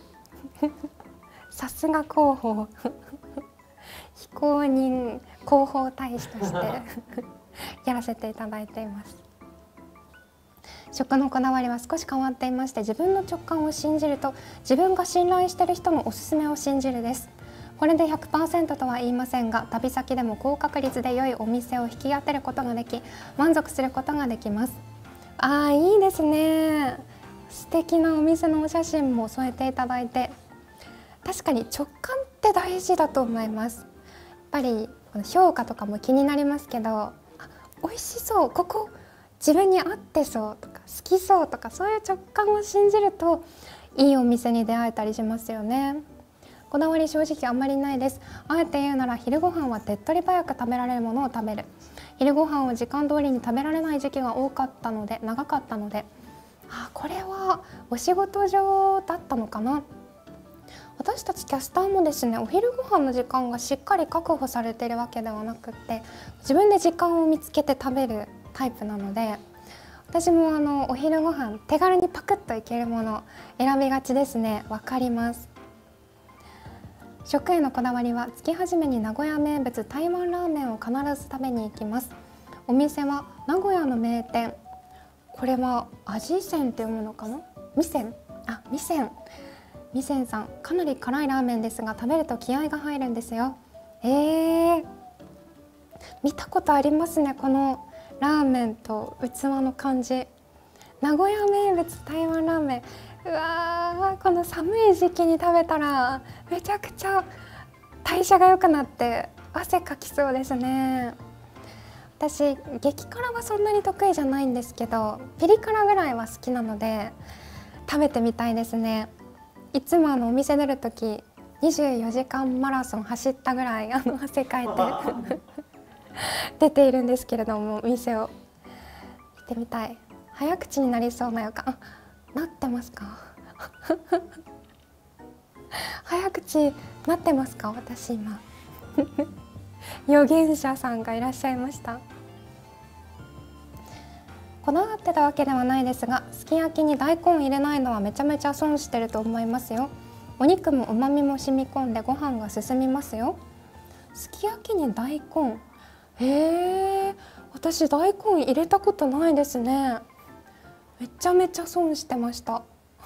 さすが広報非公認広報大使としてやらせていただいています。食のこだわりは少し変わっていまして、自分の直感を信じると自分が信頼している人のおすすめを信じるです。これで ひゃくパーセント とは言いませんが、旅先でも高確率で良いお店を引き当てることができ、満足することができます。あー、いいですね。素敵なお店のお写真も添えていただいて、確かに直感って大事だと思います。やっぱり評価とかも気になりますけど、あ、美味しそう、ここ自分に合ってそうとか好きそうとか、そういう直感を信じるといいお店に出会えたりしますよね。こだわり正直あんまりないです。あえて言うなら昼ご飯は手っ取り早く食べられるものを食べる。昼ご飯を時間通りに食べられない時期が多かったので長かったので、あ、これはお仕事上だったのかな。私たちキャスターもですね、お昼ご飯の時間がしっかり確保されているわけではなくって、自分で時間を見つけて食べるタイプなので、私もあのお昼ご飯手軽にパクッといけるもの選びがちですね。わかります。食へのこだわりは、月始めに名古屋名物台湾ラーメンを必ず食べに行きます。お店は名古屋の名店、これは味仙って読むのかな。味仙、あ、味仙味仙さん、かなり辛いラーメンですが食べると気合が入るんですよ。えー、見たことありますね。このラーメンと器の感じ、名古屋名物台湾ラーメン、うわー、この寒い時期に食べたらめちゃくちゃ代謝が良くなって汗かきそうですね。私激辛はそんなに得意じゃないんですけど、ピリ辛ぐらいは好きなので食べてみたいですね。いつもあのお店出る時にじゅうよじかんマラソン走ったぐらいあの汗かいて出ているんですけれども、お店を行ってみたい。早口になりそうな予感。あ、なってますか早口なってますか？私今預言者さんがいらっしゃいました。こだわってたわけではないですが、すき焼きに大根入れないのはめちゃめちゃ損してると思いますよ。お肉もうまみも染み込んでご飯が進みますよ。すき焼きに大根、へえ、私大根入れたことないですね。めちゃめちゃ損してました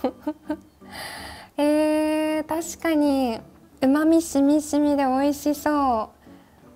えー、確かにうまみしみしみで美味しそう。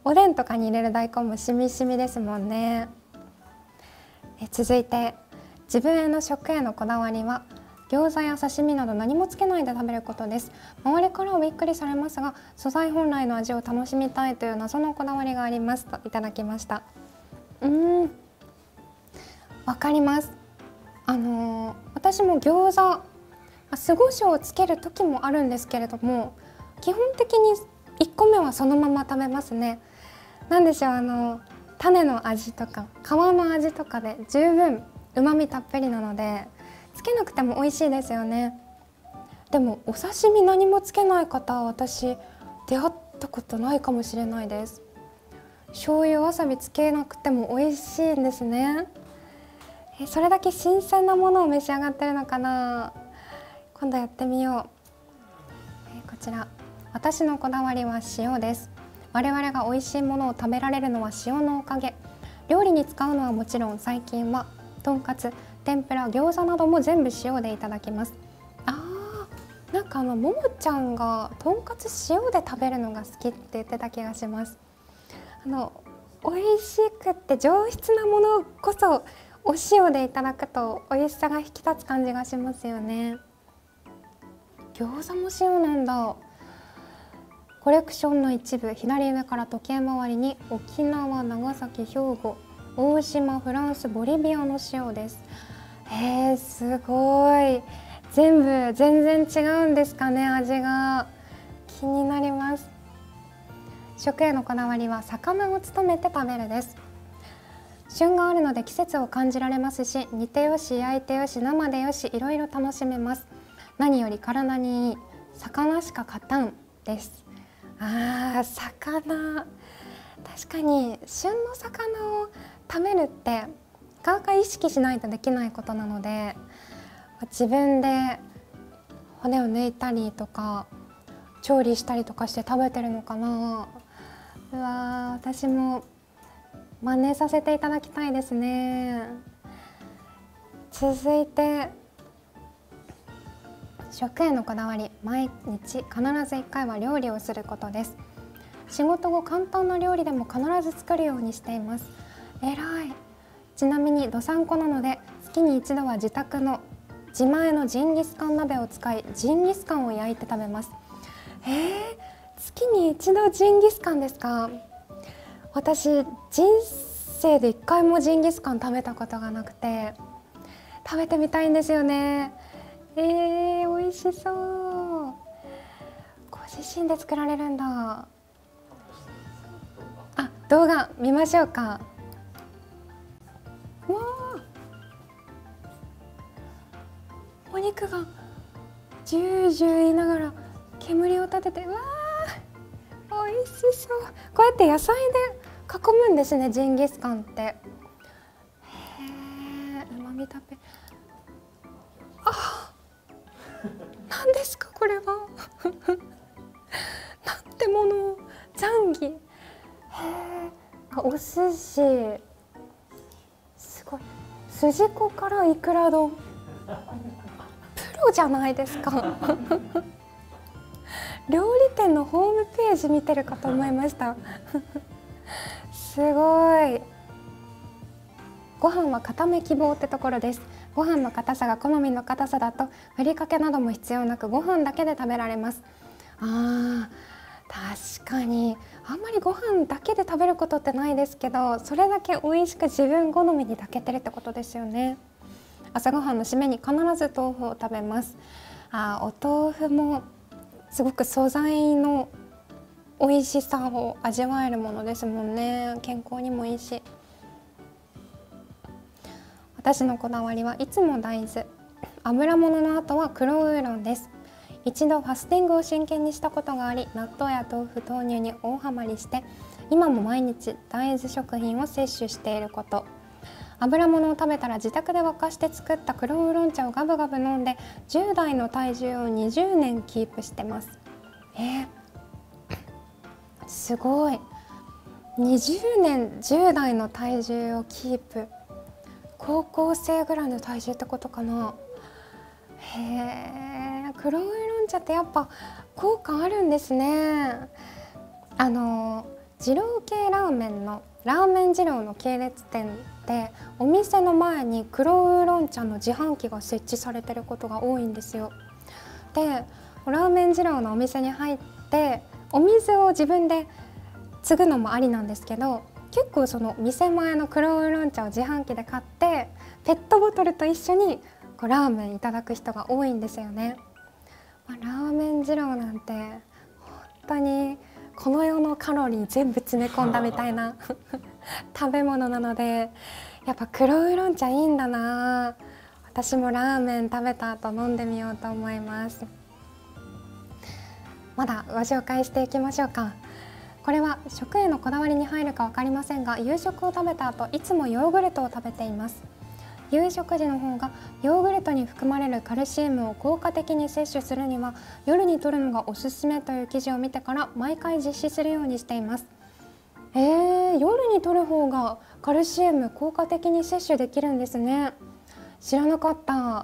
おでんとかに入れる大根もしみしみですもんね。え続いて、自分への食へのこだわりは餃子や刺身など何もつけないで食べることです。周りからはびっくりされますが、素材本来の味を楽しみたいという謎のこだわりがありますといただきました。うーん、わかります。あのー、私も餃子酢胡椒をつける時もあるんですけれども、基本的にいっこめはそのまま食べますね。なんでしょう、あの種の味とか皮の味とかで十分うまみたっぷりなのでつけなくても美味しいですよね。でもお刺身何もつけない方は私出会ったことないかもしれないです。醤油わさびつけなくても美味しいんですね。えそれだけ新鮮なものを召し上がってるのかな。今度やってみよう。えこちら、私のこだわりは塩です。我々が美味しいものを食べられるのは塩のおかげ。料理に使うのはもちろん、最近はとんかつ、天ぷら、餃子なども全部塩でいただきます。あー、なんかあのももちゃんがとんかつ塩で食べるのが好きって言ってた気がします。あの美味しくって上質なものこそお塩でいただくと美味しさが引き立つ感じがしますよね。餃子も塩なんだ。コレクションの一部、左上から時計回りに沖縄、長崎、兵庫、大島、フランス、ボリビアの塩です。えー、すごい。全部全然違うんですかね、味が。気になります。食へのこだわりは魚を務めて食べるです。旬があるので季節を感じられますし、煮てよし焼いてよし生でよし、いろいろ楽しめます。何より体にいい魚しか勝たんです。あー、魚、確かに旬の魚を食べるってなかなか意識しないとできないことなので、自分で骨を抜いたりとか調理したりとかして食べてるのかな。うわー、私も真似させていただきたいですね。続いて、食へのこだわり、毎日必ずいっかいは料理をすることです。仕事後簡単な料理でも必ず作るようにしています。えらい。ちなみにどさんこなので月に一度は自宅の自前のジンギスカン鍋を使いジンギスカンを焼いて食べます。えー、月に一度ジンギスカンですか？私人生で一回もジンギスカン食べたことがなくて食べてみたいんですよね。えー、美味しそう。ご自身で作られるんだ。あ、動画見ましょうか。わあ、お肉がジュージュー言いながら煙を立てて、わあ、美味しそう。こうやって野菜で囲むんですね、ジンギスカンって。へえ、うまみたっぷり。あ、何ですかこれはなんてもの、ザンギ。へえ、あ、お寿司、すごい。筋子からいくら丼、プロじゃないですか料理店のホームページ見てるかと思いましたすごい。 ご飯は固め希望ってところです。ご飯の硬さが好みの硬さだとふりかけなども必要なくご飯だけで食べられます。あー、確かにあんまりご飯だけで食べることってないですけど、それだけ美味しく自分好みに炊けてるってことですよね。朝ごはんの締めに必ず豆腐を食べます。あー、お豆腐もすごく素材の美味しさを味わえるものですもんね。健康にもいいし。私のこだわりはいつも大豆。油物の後は黒ウーロンです。一度ファスティングを真剣にしたことがあり、納豆や豆腐、豆乳に大ハマりして、今も毎日大豆食品を摂取していること。油物を食べたら自宅で沸かして作った黒ウーロン茶をガブガブ飲んで、じゅう代の体重をにじゅうねんキープしてます。えー、すごい。にじゅうねんじゅう代の体重をキープ。高校生ぐらいの体重ってことかな。へえ、黒ウーロン茶ってやっぱ効果あるんですね。あの二郎系ラーメンのラーメン二郎の系列店でお店の前に黒ウーロン茶の自販機が設置されてることが多いんですよ。で、ラーメン二郎のお店に入ってお水を自分で継ぐのもありなんですけど、結構その店前の黒ウーロン茶を自販機で買ってペットボトルと一緒にこうラーメンいただく人が多いんですよね。まあ、ラーメン二郎なんて本当にこの世のカロリー全部詰め込んだみたいな食べ物なので、やっぱ黒ウーロン茶いいんだな。私もラーメン食べた後飲んでみようと思います。まだご紹介していきましょうか。これは食へのこだわりに入るか分かりませんが、夕食を食べた後いつもヨーグルトを食べています。夕食時の方がヨーグルトに含まれるカルシウムを効果的に摂取するには夜に摂るのがおすすめという記事を見てから毎回実施するようにしています。えー、夜に摂る方がカルシウム効果的に摂取できるんですね。知らなかった。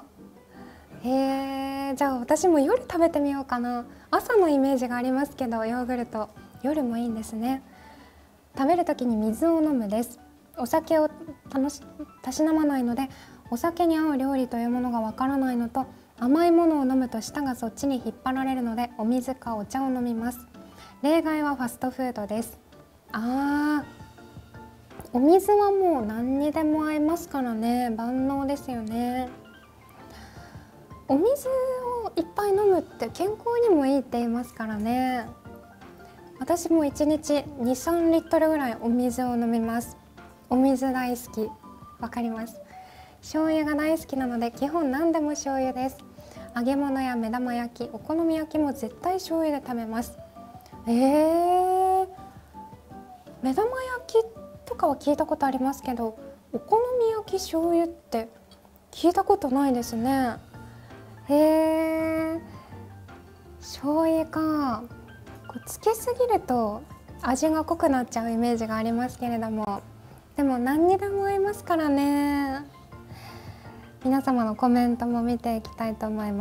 えー、じゃあ私も夜食べてみようかな。朝のイメージがありますけどヨーグルト夜もいいんですね。食べる時に水を飲むです。お酒を楽したしなまないので、お酒に合う料理というものがわからないのと、甘いものを飲むと舌がそっちに引っ張られるのでお水かお茶を飲みます。例外はファストフードです。あー、お水はもう何にでも合いますからね。万能ですよね。お水をいっぱい飲むって健康にもいいって言いますからね。私もいちにちに、さんリットルぐらいお水を飲みます。お水大好き。わかります。醤油が大好きなので基本何でも醤油です。揚げ物や目玉焼き、お好み焼きも絶対醤油で食べます。えー、目玉焼きとかは聞いたことありますけど、お好み焼き醤油って聞いたことないですね。へー、醤油か。こうつけすぎると味が濃くなっちゃうイメージがありますけれども、でも何にでも合いますからね。皆様のコメントも見ていきたいと思います。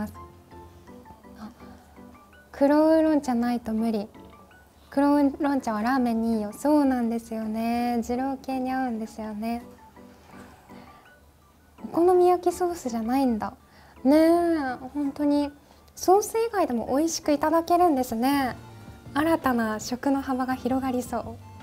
黒ウーロン茶ないと無理。黒ウーロン茶はラーメンにいいよ。そうなんですよね。二郎系に合うんですよね。お好み焼きソースじゃないんだね。え、本当にソース以外でも美味しくいただけるんですね。新たな食の幅が広がりそう。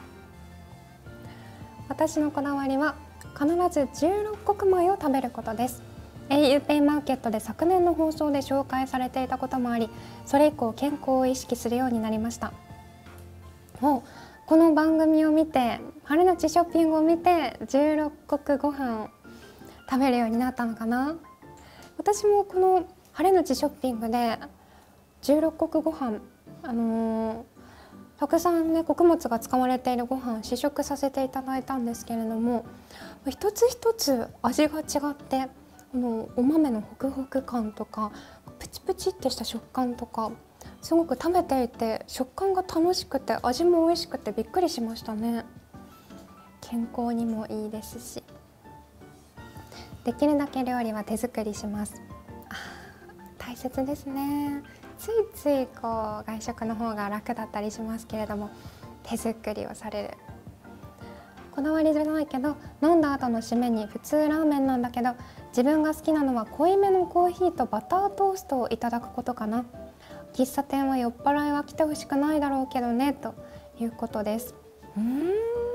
私のこだわりは必ずじゅうろっこく米を食べることです。 auPay マーケットで昨年の放送で紹介されていたこともあり、それ以降健康を意識するようになりました。もうこの番組を見て、春のちショッピングを見てじゅうろっこくご飯を食べるようになったのかな。私もこの晴れのちショッピングでじゅうろっこくご飯、あのーたくさんね穀物が使われているご飯試食させていただいたんですけれども、一つ一つ味が違って、このお豆のホクホク感とかプチプチってした食感とか、すごく食べていて食感が楽しくて味も美味しくてびっくりしましたね。健康にもいいですし、できるだけ料理は手作りします。あ、大切ですね。ついついこう外食の方が楽だったりしますけれども、手作りをされる。 こだわりじゃないけど飲んだ後の締めに普通ラーメンなんだけど、自分が好きなのは濃いめのコーヒーとバタートーストをいただくことかな。喫茶店は酔っ払いは来てほしくないだろうけどね、ということです。うーん、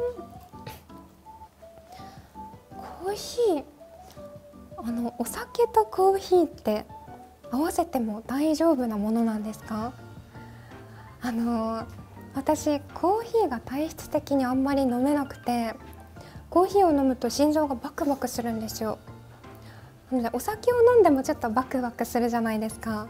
コーヒー、あのお酒とコーヒーって合わせても大丈夫なものなんですか？あの私コーヒーが体質的にあんまり飲めなくて、コーヒーを飲むと心臓がバクバクするんですよ。お酒を飲んでもちょっとバクバクするじゃないですか。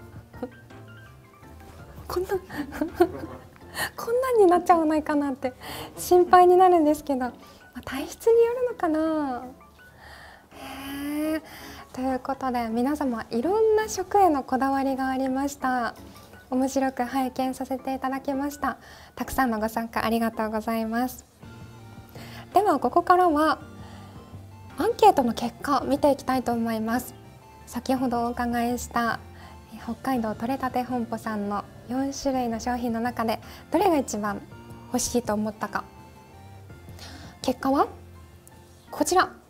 こんなこんなんになっちゃわないかなって心配になるんですけど、体質によるのかな。へー、ということで皆様いろんな食へのこだわりがありました。面白く拝見させていただきました。たくさんのご参加ありがとうございます。ではここからはアンケートの結果見ていきたいと思います。先ほどお伺いした北海道とれたて本舗さんのよんしゅるいの商品の中でどれが一番欲しいと思ったか。結果はこちら。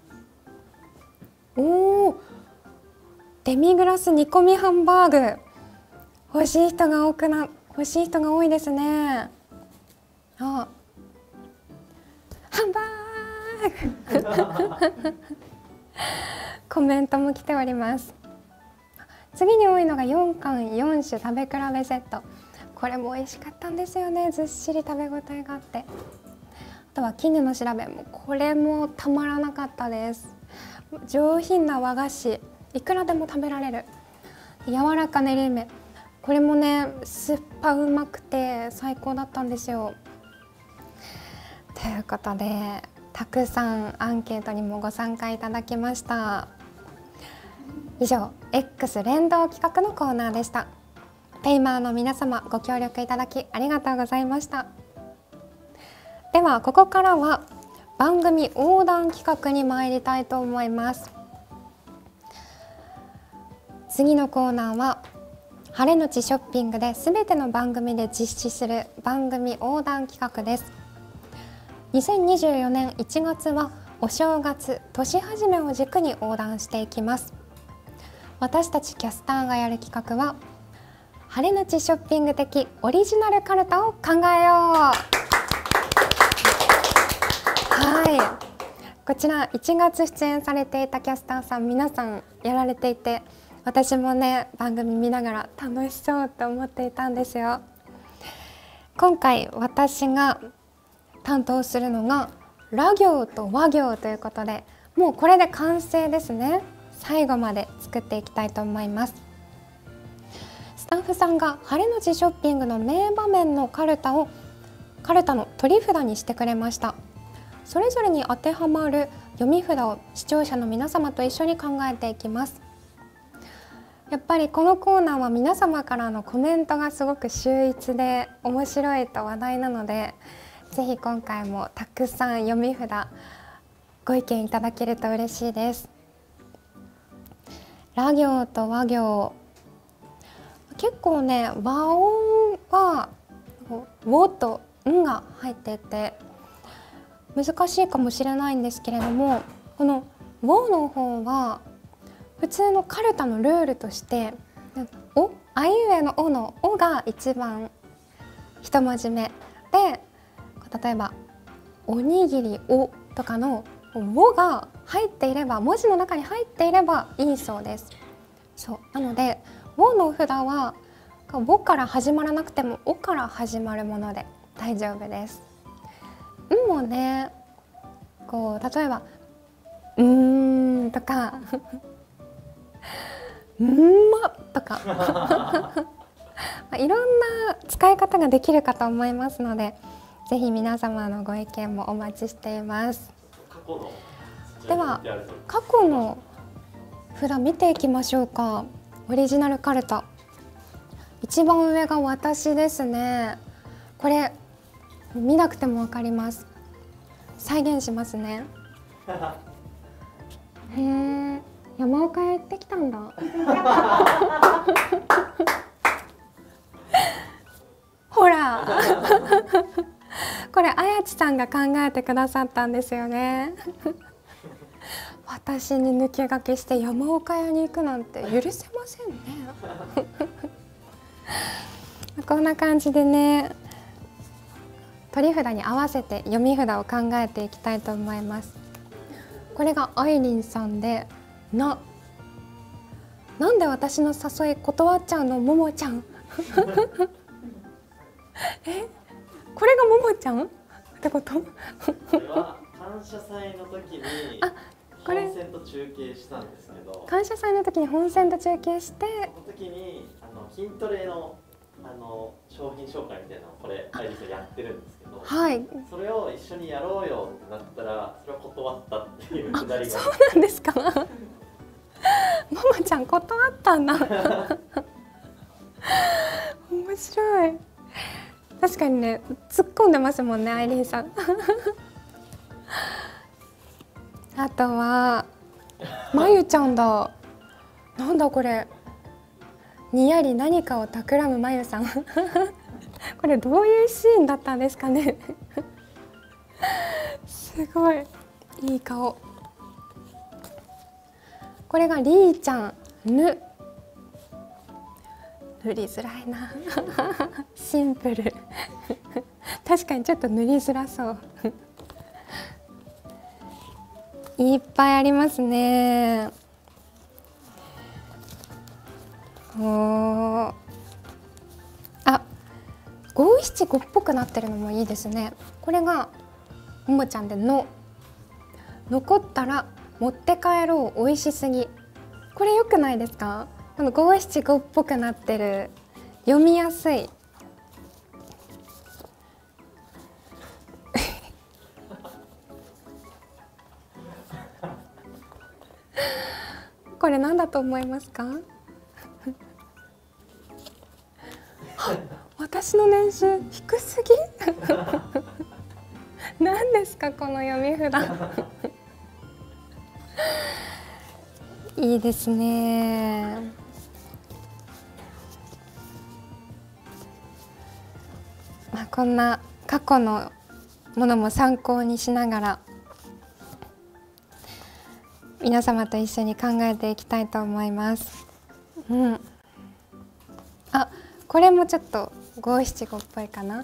おー、デミグラス煮込みハンバーグ、欲しい人が多くな欲しい人が多いですね。あ、ハンバーグコメントも来ております。次に多いのがよんかんよんしゅ食べ比べセット。これも美味しかったんですよね。ずっしり食べ応えがあって。あとは絹の調べも、これもたまらなかったです。上品な和菓子、いくらでも食べられる。柔らか練り梅、これもね酸っぱうまくて最高だったんですよ。ということでたくさんアンケートにもご参加いただきました。以上 X 連動企画のコーナーでした。ペイマーの皆様ご協力いただきありがとうございました。ではここからは番組横断企画に参りたいと思います。次のコーナーは晴れのちショッピングで全ての番組で実施する番組横断企画です。にせんにじゅうよねんいちがつはお正月年始めを軸に横断していきます。私たちキャスターがやる企画は晴れのちショッピング的オリジナルカルタを考えよう。はい、こちらいちがつ出演されていたキャスターさん皆さんやられていて、私もね番組見ながら楽しそうと思っていたんですよ。今回私が担当するのがら行と和行ということで、もうこれで完成ですね。最後まで作っていきたいと思います。スタッフさんが晴れのちショッピングの名場面のカルタをカルタの取り札にしてくれました。それぞれに当てはまる読み札を視聴者の皆様と一緒に考えていきます。やっぱりこのコーナーは皆様からのコメントがすごく秀逸で面白いと話題なので、ぜひ今回もたくさん読み札ご意見いただけると嬉しいです。ら行と和行、結構ね和音はおとんが入っていて難しいかもしれないんですけれども、このおの方は普通のカルタのルールとしておあいうえのおのおが一番一文字目で、例えばおにぎりおとかのおが入っていれば、文字の中に入っていればいいそうです。そうなのでおの札はおから始まらなくてもおから始まるもので大丈夫です。んもね、こう例えばうーんとかんまとかいろんな使い方ができるかと思いますので、ぜひ皆様のご意見もお待ちしています。では過去の札見ていきましょうか。オリジナルカルタ、一番上が私ですね。これ見なくてもわかります。再現しますね。へえ、山岡屋行ってきたんだ。ここれあやちさんが考えてくださったんですよね。私に抜け駆けして山岡屋に行くなんて許せませんね。こんな感じでね、取り札に合わせて読み札を考えていきたいと思います。これがあいりんさんで、な、なんで私の誘い断っちゃうの、ももちゃん。え、これがももちゃんってこと？ これは感謝祭の時に本戦と中継したんですけど、 感謝祭の時に本戦と中継して、 その時にあの筋トレのあの商品紹介みたいなのをこれあいりさんやってるんですけど、 はい、 それを一緒にやろうよってなったら、それは断ったっていうくだりが。 そうなんですか。ももちゃん断ったんだ。面白い。確かにね、突っ込んでますもんね、アイリーンさん。あとはまゆちゃんだ。なんだこれ。にやり何かを企むまゆさん。これどういうシーンだったんですかね。すごいいい顔。これがりーちゃん、ぬ。塗りづらいな。シンプル。確かにちょっと塗りづらそう。いっぱいありますね。おー、あ、ごいしちごっぽくなってるのもいいですね。これがももちゃんでの。残ったら持って帰ろう、おいしすぎ。これ良くないですか？このごしちごっぽくなってる、読みやすい。これ何だと思いますか？私の年収低すぎ？何ですかこの読み札。いいですね。まあこんな過去のものも参考にしながら皆様と一緒に考えていきたいと思います。うん。あ、これもちょっとごしちごっぽいかな。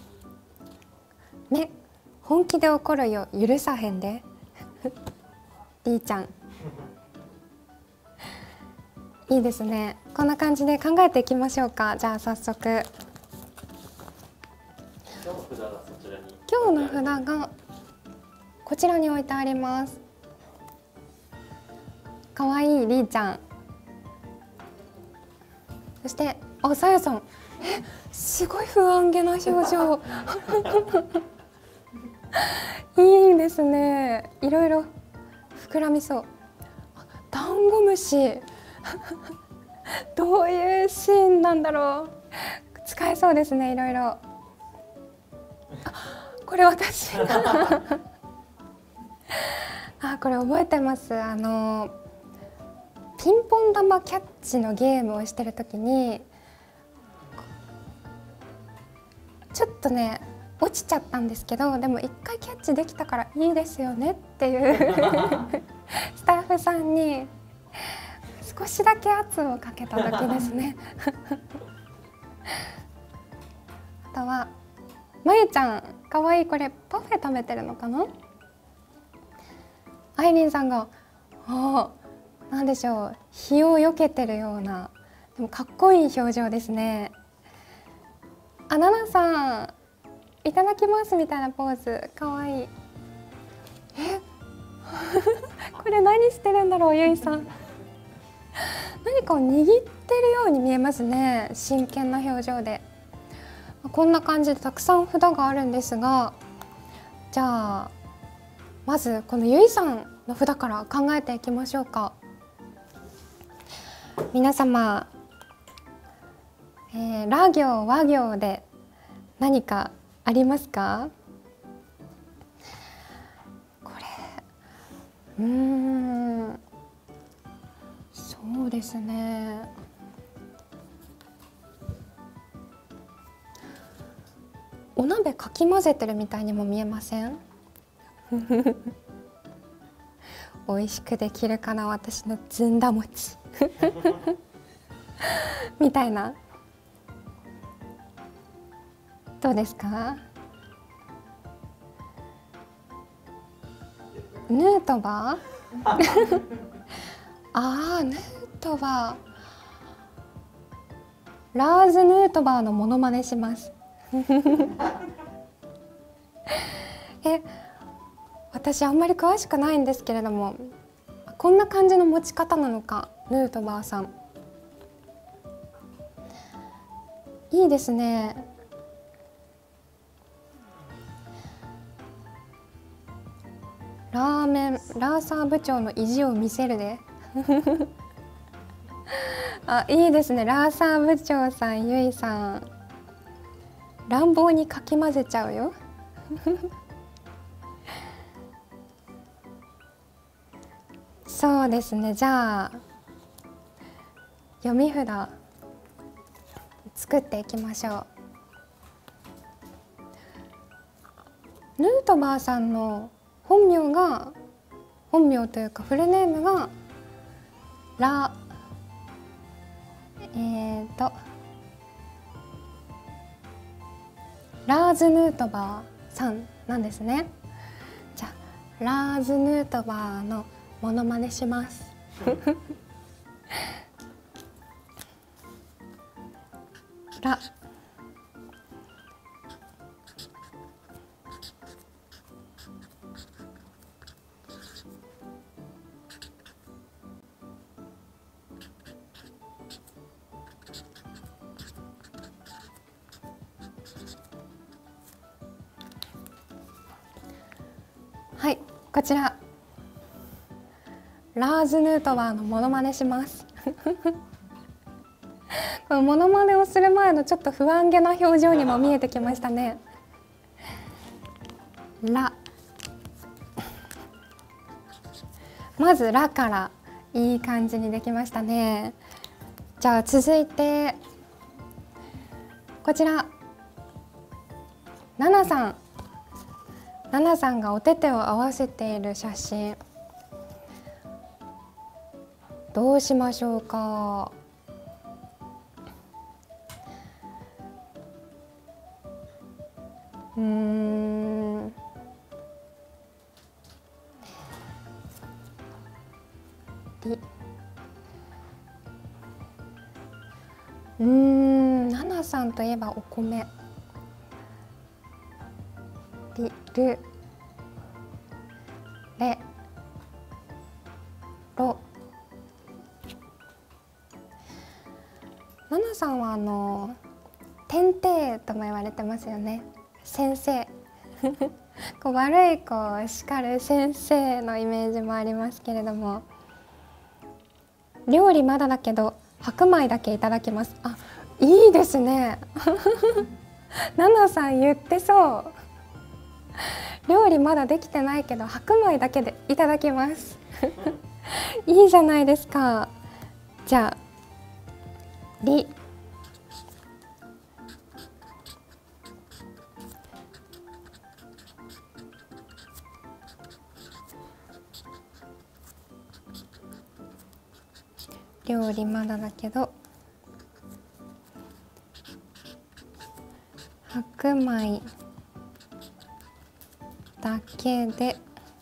ね、本気で怒るよ、許さへんで。りーちゃん。いいですね。こんな感じで考えていきましょうか。じゃあ早速。 今日の札がそちらに。 今日の札がこちらに置いてあります。かわいいりーちゃん。そしてあ、さやさん。え、すごい不安げな表情。いいですね。いろいろ膨らみそう。ダンゴムシ。どういうシーンなんだろう。使えそうですね、いろいろ。あ、これ私。あ、これ覚えてます。あのピンポン玉キャッチのゲームをしてるときにちょっとね落ちちゃったんですけど、でも一回キャッチできたからいいですよねっていうスタッフさんに少しだけ圧をかけた時ですね。あとはまゆちゃん、かわいい。これパフェ食べてるのかな。あいりんさんが、ああ、なんでしょう、日を避けてるような、でもかっこいい表情ですね。あ、ななさん、いただきますみたいなポーズ、かわいい。えこれ何してるんだろう、ゆいさん。何かを握ってるように見えますね、真剣な表情で。こんな感じでたくさん札があるんですが、じゃあまずこのゆいさんの札から考えていきましょうか。皆様、えー、ら行和行で何かありますか？これ、うーん、そうですね。 お鍋かき混ぜてるみたいにも見えません？美味しくできるかな、私のずんだ餅みたいな。どうですか？ヌートバーあー、ヌートバー、ラーズ・ヌートバーのモノマネしますえ、私あんまり詳しくないんですけれども、こんな感じの持ち方なのか、ヌートバーさん。いいですね。ラーメンラーサー部長の意地を見せるであ、いいですね。ラーサー部長さん、ゆいさん、乱暴にかき混ぜちゃうよそうですね。じゃあ読み札作っていきましょう。ヌートバーさんの本名が本名というかフルネームがラえーとラーズ・ヌートバーさんなんですね。じゃあラーズ・ヌートバーのモノマネしますラはい、こちらラーズ・ヌートバーのモノマネしますこのモノマネをする前のちょっと不安げな表情にも見えてきましたね。ラ、まずラからいい感じにできましたね。じゃあ続いてこちらナナさんナナさんがお手手を合わせている写真、どうしましょうか。うーんりうーんナナさんといえばお米、りるれろ。ナナさんはあの天帝とも言われてますよね。先生こう悪い子を叱る先生のイメージもありますけれども、料理まだだけど白米だけいただきます。あ、いいですねナナさん言ってそう。料理まだできてないけど白米だけでいただきますいいじゃないですか。じゃあり料理まだだけど白米だけで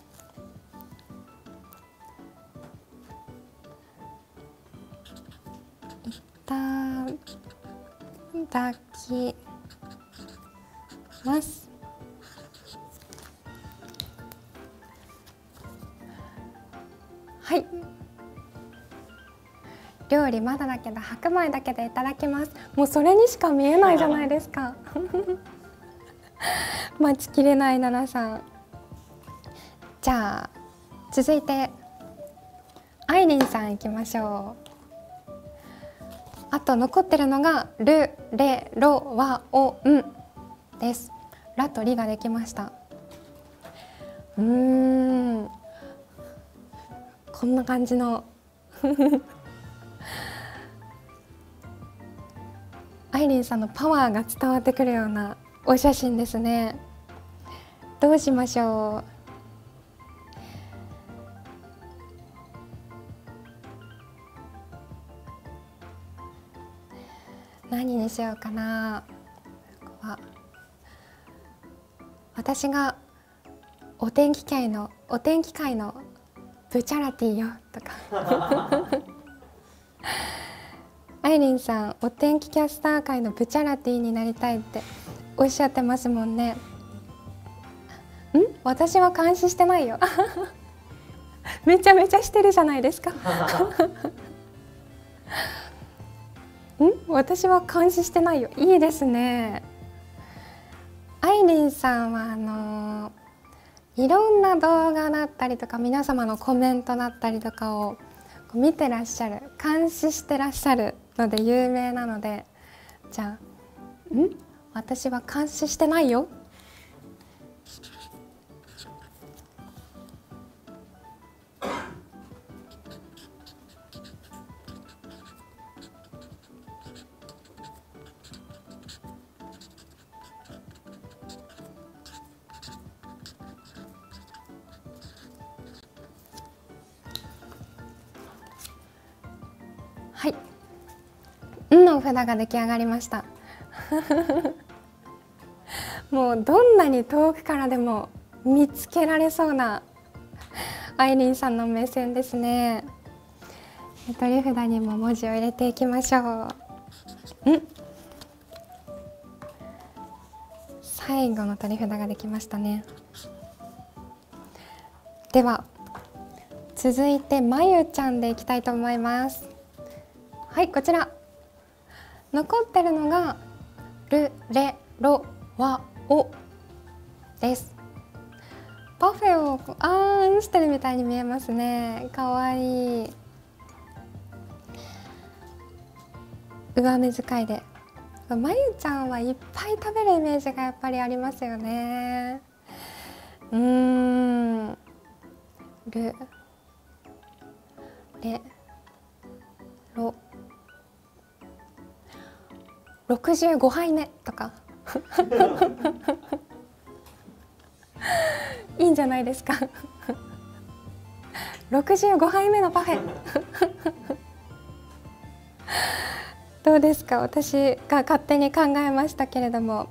いただきます。はい、料理まだだけど白米だけでいただきます。もうそれにしか見えないじゃないですか待ちきれないナナさん。じゃあ続いてアイリンさんいきましょう。あと残ってるのがル、レ、ロ、ワ、オ、ンです。ラとリができました。うーん、こんな感じのアイリンさんのパワーが伝わってくるようなお写真ですね。どうしましょう。何にしようかな。私がお天気界のお天気界のブチャラティよとかアイリンさん、お天気キャスター界のブチャラティになりたいっておっしゃってますもんね。ん？私は監視してないよめちゃめちゃしてるじゃないですかん？私は監視してないよ。いいですね。アイリンさんはあのー、いろんな動画だったりとか皆様のコメントだったりとかを見てらっしゃる、監視してらっしゃるので有名なので、じゃあ、ん？私は監視してないよ。はい、んの札が出来上がりましたもうどんなに遠くからでも見つけられそうなアイリンさんの目線ですね。取り札にも文字を入れていきましょう。ん、最後の取り札ができましたね。では続いてまゆちゃんでいきたいと思います。はい、こちら残ってるのがルレロワオです。パフェをあーんしてるみたいに見えますね。かわいい。上目遣いで、まゆちゃんはいっぱい食べるイメージがやっぱりありますよね。うーん、ルレロろくじゅうごはいめとかいいんじゃないですかろくじゅうごはいめのパフェどうですか。私が勝手に考えましたけれども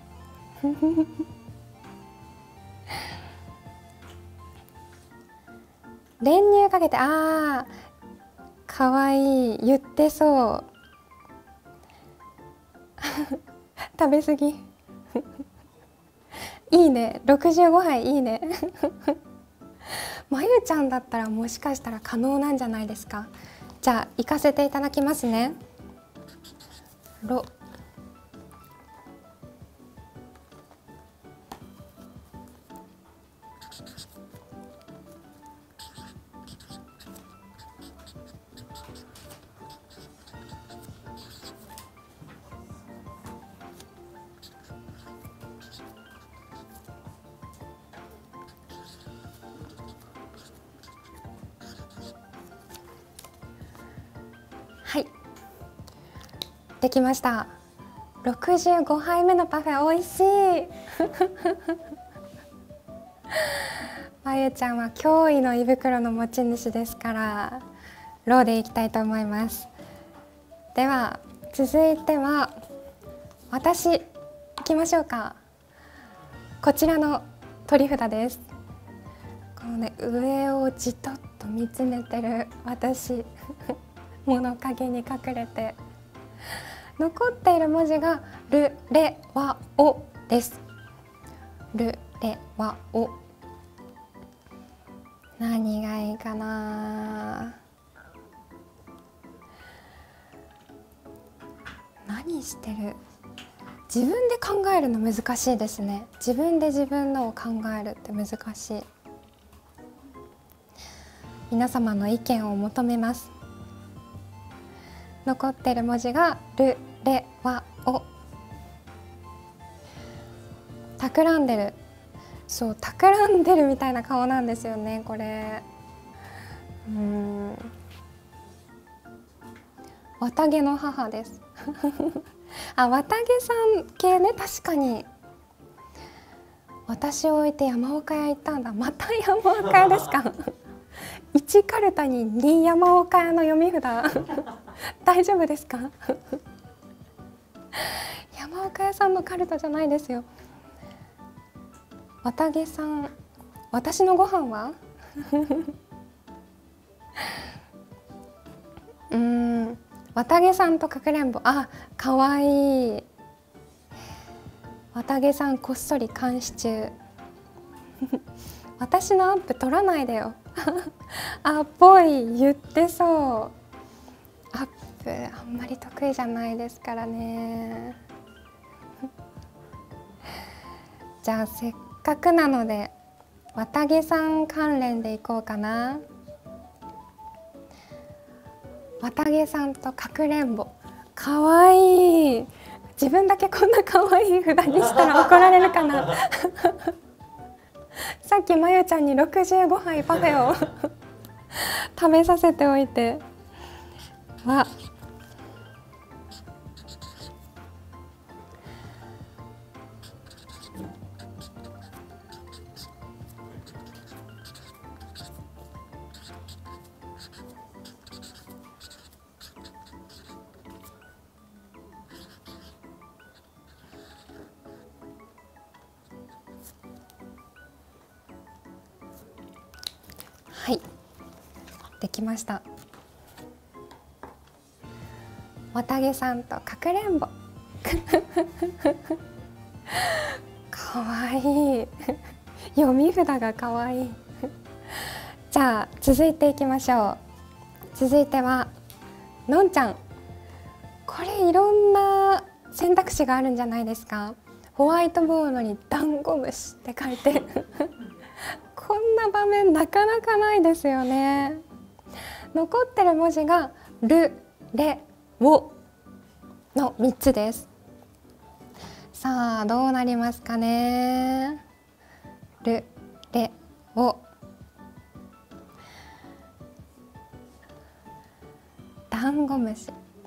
練乳かけて、あーかわいい、言ってそう食べ過ぎいいね、ろくじゅうごはいいいねまゆちゃんだったらもしかしたら可能なんじゃないですか。じゃあ行かせていただきますね。ろはい、できました。ろくじゅうごはいめのパフェ、おいしいまゆちゃんは驚異の胃袋の持ち主ですから、ローでいきたいと思います。では続いては私いきましょうか。こちらの取り札です。このね、上をじっとっと見つめてる私物陰に隠れて、残っている文字がルレワオです。ルレワオ、何がいいかな。何してる。自分で考えるの難しいですね。自分で自分のを考えるって難しい。皆様の意見を求めます。残ってる文字がルレワオ。企んでる。そう、企んでるみたいな顔なんですよね、これ。うーん、綿毛の母ですあ、綿毛さん系ね。確かに私を置いて山岡屋行ったんだ。また山岡屋ですか？いちカルタにに山岡屋の読み札大丈夫ですか？山岡屋さんのカルタじゃないですよ。綿毛さん、私のご飯はうーん、綿毛さんとかくれんぼ、あ、かわいい。綿毛さんこっそり監視中私のアップ撮らないでよあっぽい、言ってそう。アップあんまり得意じゃないですからねじゃあせっかくなので綿毛さん関連でいこうかな。綿毛さんとかくれんぼ、かわいい。自分だけこんなかわいい札にしたら怒られるかなさっきまゆちゃんにろくじゅうごはいパフェを食べさせておいてわ、はい、できました。綿毛さんとかくれんぼかわいい読み札がかわいいじゃあ続いていきましょう。続いてはのんちゃん。これいろんな選択肢があるんじゃないですか。ホワイトボードにダンゴムシって書いてこんな場面なかなかないですよね。残ってる文字がル、レ、ウのみっつです。さあどうなりますかね。ル、レ、ウ、ダンゴムシ、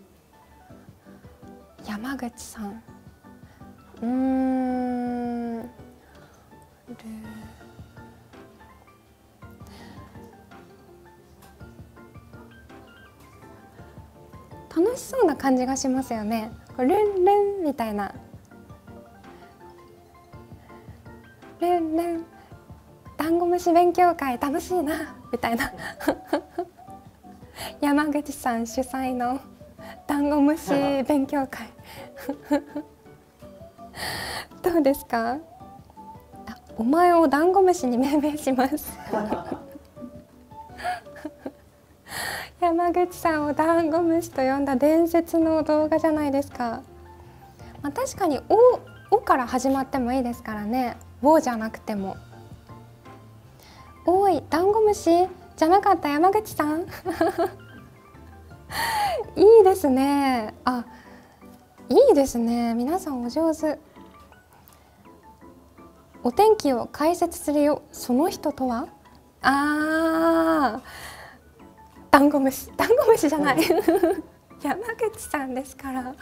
山口さん、うーん、ル楽しそうな感じがしますよね。ルンルンみたいな、ルンルンダンゴムシ勉強会楽しいなみたいな山口さん主催のダンゴムシ勉強会どうですか。あ、お前をダンゴムシに命名します山口さんをダンゴムシと呼んだ伝説の動画じゃないですか。まあ、確かにお「お」から始まってもいいですからね。「お」じゃなくても「おいダンゴムシ」じゃなかった山口さんいいですね。あ、いいですね。皆さんお上手。お天気を解説するよ、その人とは。あー、ダンゴムシ、ダンゴムシじゃない山口さんですから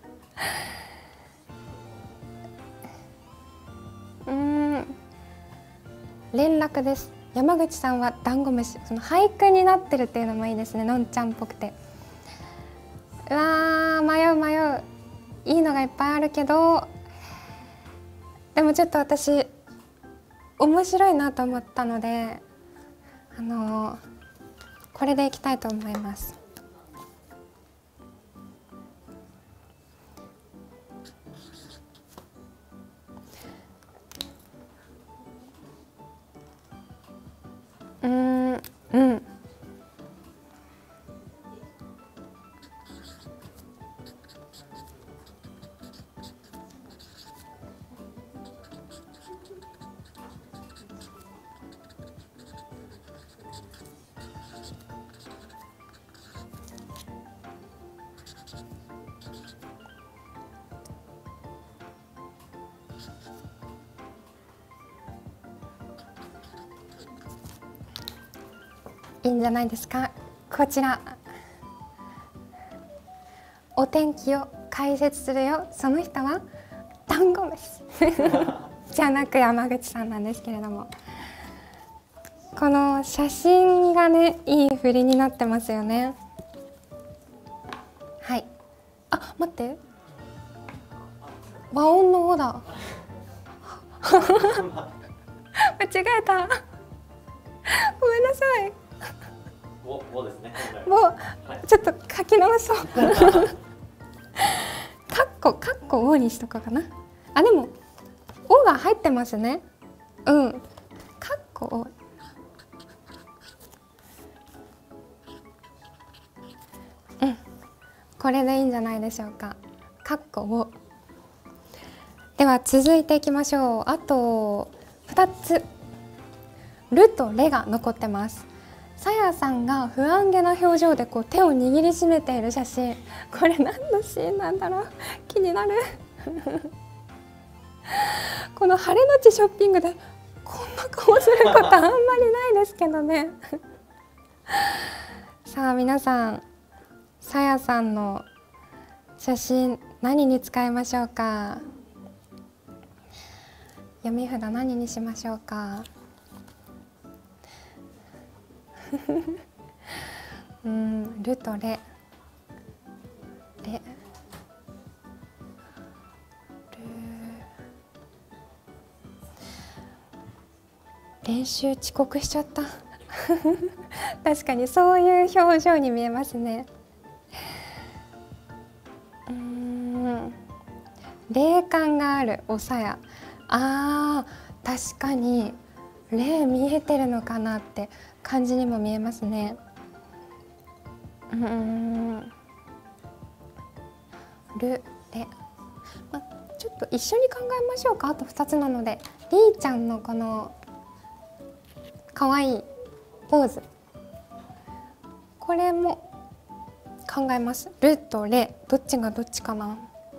うーん、連絡です。山口さんはダンゴムシ。その俳句になってるっていうのもいいですね。のんちゃんっぽくて。うわー、迷う迷う。いいのがいっぱいあるけど、でもちょっと私面白いなと思ったので、あのー、これでいきたいと思います。うーん、うん。いいんじゃないですか。こちら、お天気を解説するよ、その人はダンゴムシじゃなく山口さんなんですけれども、この写真がねいい振りになってますよね。はい。あ、待って、和音の「お」だ。間違えた。ごめんなさい。 お、おですね。 もう、はい、ちょっと書き直そう。カッコ、カッコ「お」にしとこうかな。あ、でも「お」が入ってますね。うん。カッコ「お」。うん。これでいいんじゃないでしょうか。カッコ「お」。では続いていきましょう。あとふたつ、ルとレが残ってます。さやさんが不安げな表情でこう手を握りしめている写真、これ何のシーンなんだろう、気になる。この晴れのちショッピングでこんな顔することあんまりないですけどね。さあ皆さん、さやさんの写真何に使いましょうか。読み札何にしましょうか。うん、ルとレ、レ、ル、練習遅刻しちゃった。確かにそういう表情に見えますね。うーん、霊感があるおさや。あー、確かに霊見えてるのかなって感じにも見えますね。うーん、ル、レ、ま、ちょっと一緒に考えましょうか。あとふたつなので、りーちゃんのこのかわいいポーズ、これも考えます。ルとレ、どっちがどっちかな。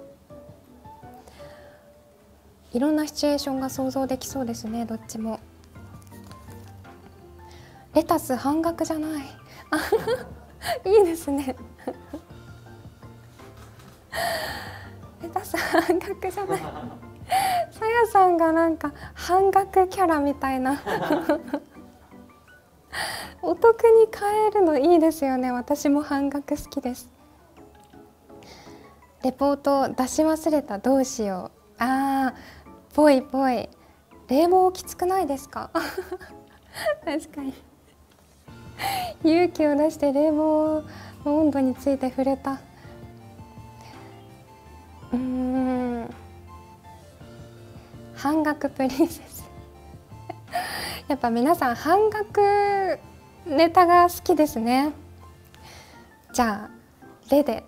いろんなシチュエーションが想像できそうですね、どっちも。レタス半額じゃない。いいですね。レタス半額じゃない。さやさんがなんか半額キャラみたいな。お得に買えるのいいですよね。私も半額好きです。レポート出し忘れた、どうしよう。あー、ぽいぽい。冷房きつくないですか。確かに。勇気を出して冷房の温度について触れた。うーん、半額プリンセス。やっぱ皆さん半額ネタが好きですね。じゃあレで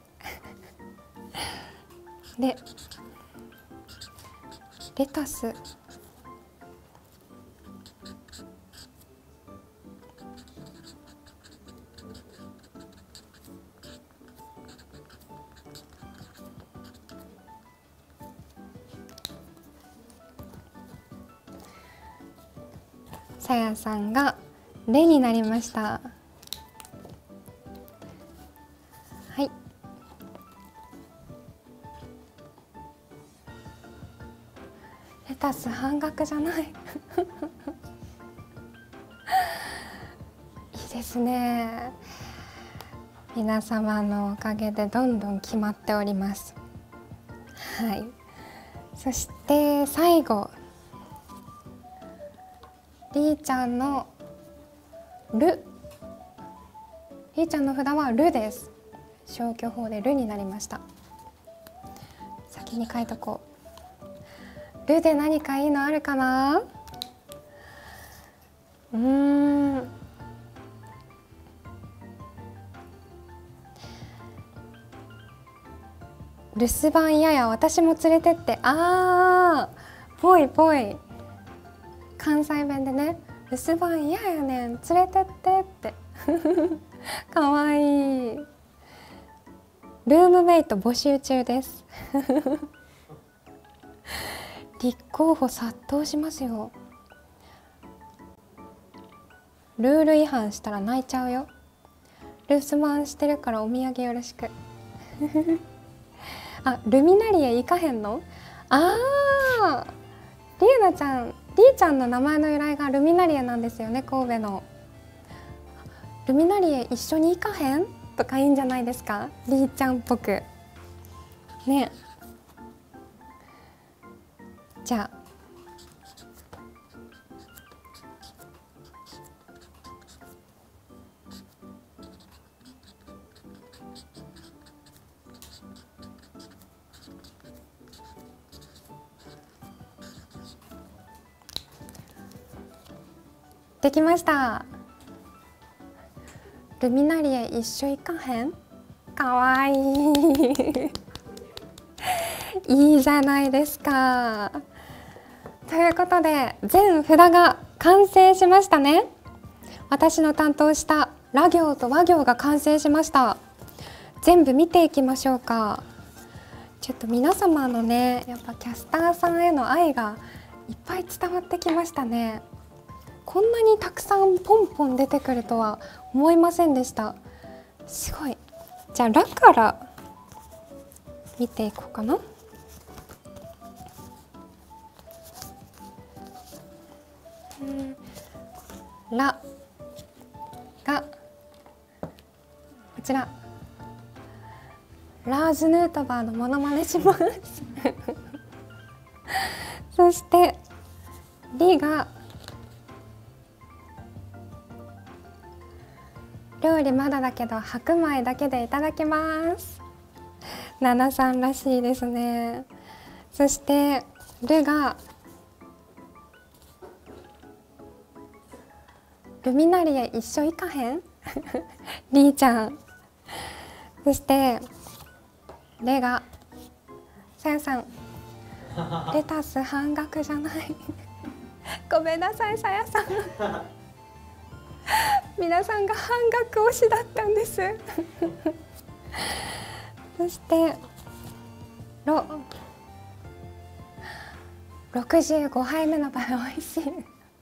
レ、レタス、さやさんがレになりました。はい。レタス半額じゃない。いいですね。皆様のおかげでどんどん決まっております。はい。そして最後、りーちゃんのル、りーちゃんの札はルです。消去法でルになりました。先に書いとこう。ルで何かいいのあるかな。うーん、留守番やや私も連れてって。あー、ぽいぽい。関西弁でね、留守番嫌やねん、連れてってって。かわいい。ルームメイト募集中です。立候補殺到しますよ。ルール違反したら泣いちゃうよ。留守番してるからお土産よろしく。あ、ルミナリエ行かへんの？あー、 りえなちゃん、りーちゃんの名前の由来がルミナリエなんですよね、神戸の。ルミナリエ一緒に行かへんとかいいんじゃないですか、りーちゃんっぽくね。じゃあできました。ルミナリエ一緒行かへん、かわいいいいじゃないですか。ということで全札が完成しましたね。私の担当したラ行と和行が完成しました。全部見ていきましょうか。ちょっと皆様のね、やっぱキャスターさんへの愛がいっぱい伝わってきましたね。こんなにたくさんポンポン出てくるとは思いませんでした。すごい。じゃあラから見ていこうかな。ラがこちら、ラーズ・ヌートバーのモノマネしますそしてリが料理まだだけど白米だけでいただきます。ナナさんらしいですね。そしてルがルミナリエ一緒行かへんりーちゃん。そしてレがさやさんレタス半額じゃないごめんなさいさやさん皆さんが半額推しだったんですそしてロろくじゅうごはいめの場合おいしい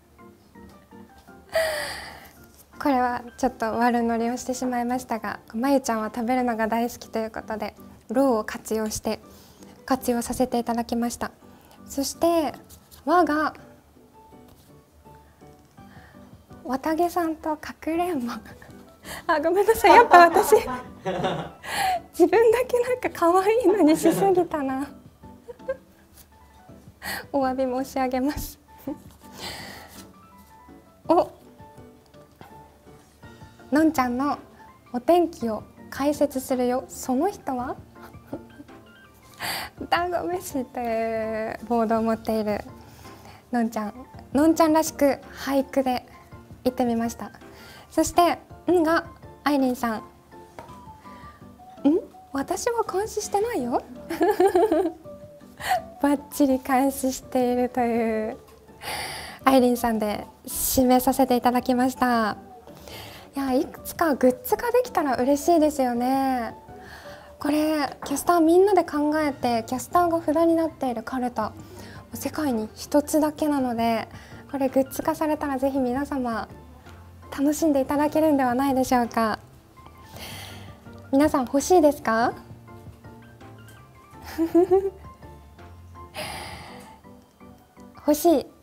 これはちょっと悪乗りをしてしまいましたが、まゆちゃんは食べるのが大好きということでローを活用して活用させていただきました。そして和が綿毛さんとかくれんぼあ、ごめんなさい、やっぱ私自分だけなんか可愛いのにしすぎたなお詫び申し上げますおのんちゃんのお天気を解説するよ、その人はダンゴムシというボードを持っているのんちゃん、のんちゃんらしく俳句で言ってみました。そしてんがあいりんさん、ん私は監視してないよバッチリ監視しているというあいりんさんで締めさせていただきました。いや、いくつかグッズができたら嬉しいですよね。これキャスターみんなで考えて、キャスターが札になっているカルタ世界に一つだけなので、これグッズ化されたらぜひ皆様楽しんでいただけるんではないでしょうか。皆さん欲しいですか欲しい、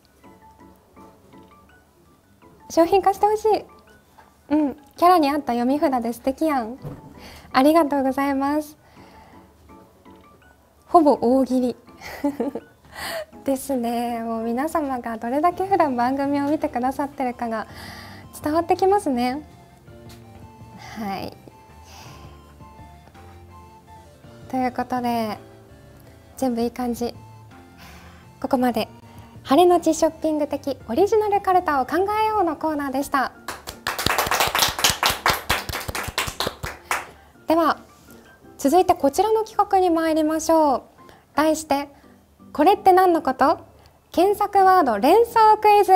商品化してほしい。うん、キャラに合った読み札で素敵やん。ありがとうございます。ほぼ大喜利ですね。もう皆様がどれだけ普段番組を見てくださってるかが伝わってきますね。はい。ということで全部いい感じ。ここまで晴れのちショッピング的オリジナルカルタを考えようのコーナーでした。では続いてこちらの企画に参りましょう。題してこれって何のこと？検索ワード連想クイズ。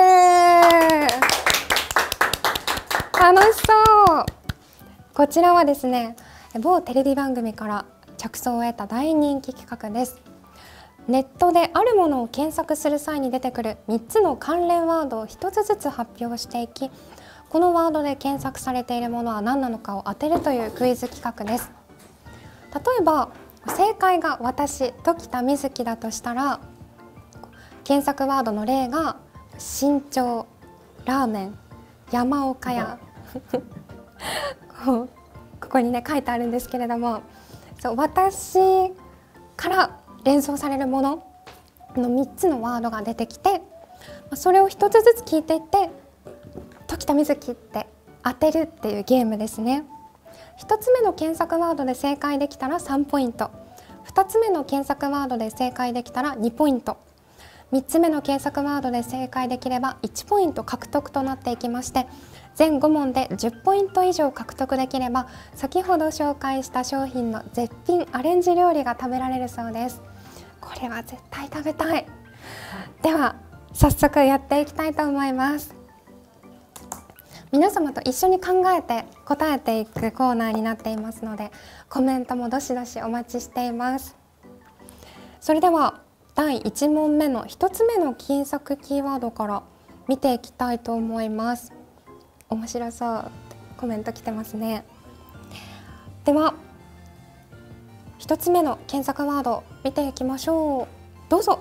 楽しそう。こちらはですね、某テレビ番組から着想を得た大人気企画です。ネットであるものを検索する際に出てくるみっつの関連ワードをひとつずつ発表していき、このワードで検索されているものは何なのかを当てるというクイズ企画です。例えば正解が私、時田瑞希だとしたら、 検索ワードの例が身長、ラーメン、山岡屋こうここにね書いてあるんですけれども、そう私から連想されるもののみっつのワードが出てきて、それをひとつずつ聞いていって時田瑞希って当てるっていうゲームですね。ひとつめの検索ワードで正解できたらさんポイント、ふたつめの検索ワードで正解できたらにポイント、みっつめの検索ワードで正解できればいちポイント獲得となっていきまして、全ご問でじゅっポイント以上獲得できれば先ほど紹介した商品の絶品アレンジ料理が食べられるそうです。これは絶対食べたい。では早速やっていきたいと思います。皆様と一緒に考えて答えていくコーナーになっていますので、コメントもどしどしお待ちしています。それではだいいち問目のひとつめの検索キーワードから見ていきたいと思います。面白そうコメント来てますね。ではひとつめの検索ワード見ていきましょう。どうぞ。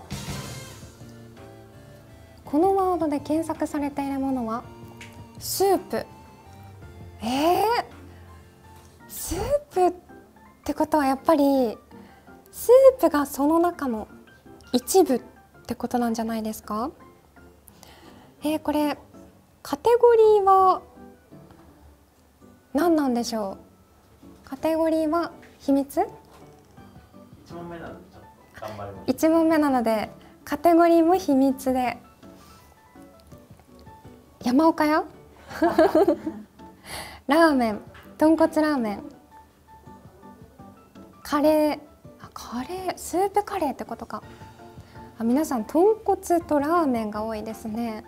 このワードで検索されているものはスープ。えー、スープってことはやっぱりスープがその中の一部ってことなんじゃないですか。えー、これカテゴリーは何なんでしょう。カテゴリーは秘密？ いち問目なのでちょっと頑張ります。 いち問目なのでカテゴリーも秘密で、山岡屋ラーメン、豚骨ラーメン、カレー、あカレー、スープカレーってことか。あ、皆さん豚骨とラーメンが多いですね。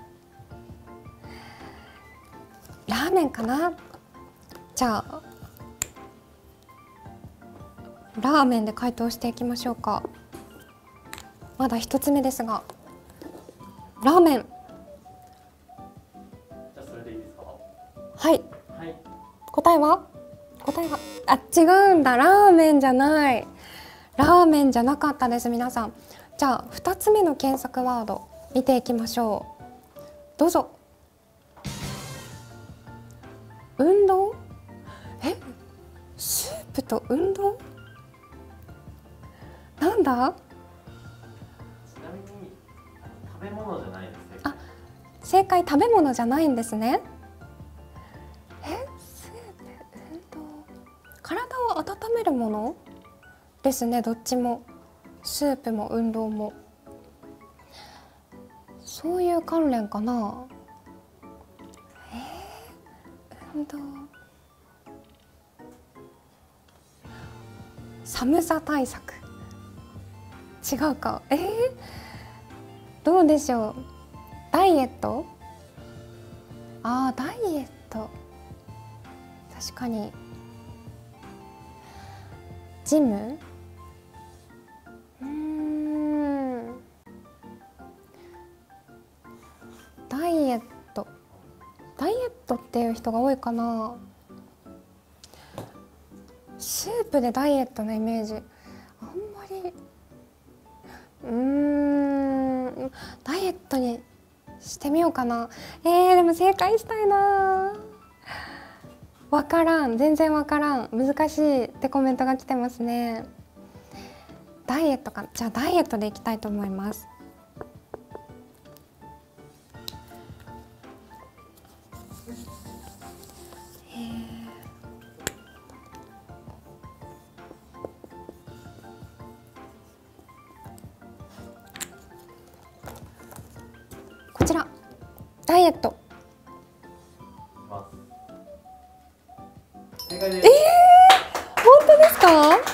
ラーメンかな。じゃあラーメンで回答していきましょうか。まだ一つ目ですが、ラーメン。 じゃあそれでいいですか。 はい。 はい。 答えは？答えはあ、違うんだ。ラーメンじゃない。ラーメンじゃなかったです、皆さん。じゃあふたつめの検索ワード見ていきましょう。どうぞ。運動？え？スープと運動？なんだ？ ちなみに食べ物じゃないですね。 あ、正解食べ物じゃないんですね。え、スープ、運動、体を温めるものですね。どっちもスープも運動もそういう関連かな。えー、運動、寒さ対策、違うか。えー、どうでしょう。ダイエット？あー、ダイエット、確かに。ジム？うーん、ダイエット、ダイエットっていう人が多いかな。スープでダイエットのイメージあんまり。うーん、ダイエットにしてみようかな。えー、でも正解したいな。わからん、全然わからん、難しいってコメントが来てますね。ダイエットか。じゃあダイエットでいきたいと思います。えーこちら、ダイエット。 正解です。 えー、本当ですか？あ、